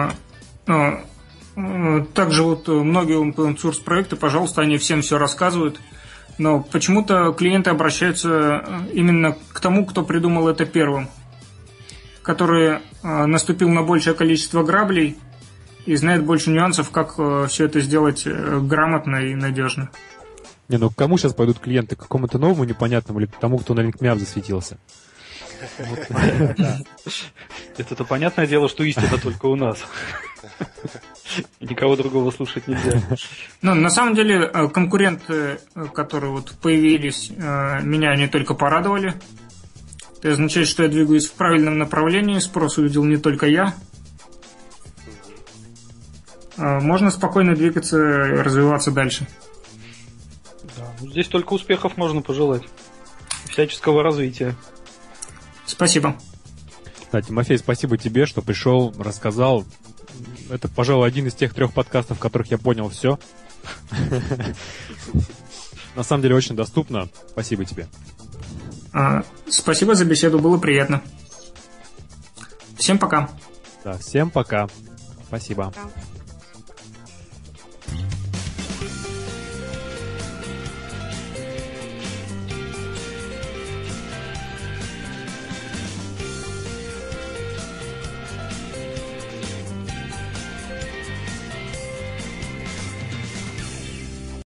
Также вот многие open source проекты, пожалуйста, они всем все рассказывают. Но почему-то клиенты обращаются именно к тому, кто придумал это первым, который наступил на большее количество граблей и знает больше нюансов, как все это сделать грамотно и надежно. Не, ну к кому сейчас пойдут клиенты? К какому-то новому непонятному или к тому, кто на LinkMeUp засветился? Это-то понятное дело, что истина только у нас. Никого другого слушать нельзя. Ну, на самом деле, конкуренты, которые вот появились, меня не только порадовали. Это означает, что я двигаюсь в правильном направлении, спрос увидел не только я. Можно спокойно двигаться и развиваться дальше. Да. Здесь только успехов можно пожелать. Всяческого развития. Спасибо. Да, Тимофей, спасибо тебе, что пришел, рассказал. Это, пожалуй, один из тех 3 подкастов, в которых я понял все. На самом деле очень доступно. Спасибо тебе. Спасибо за беседу, было приятно. Всем пока. Да, всем пока. Спасибо. Пока.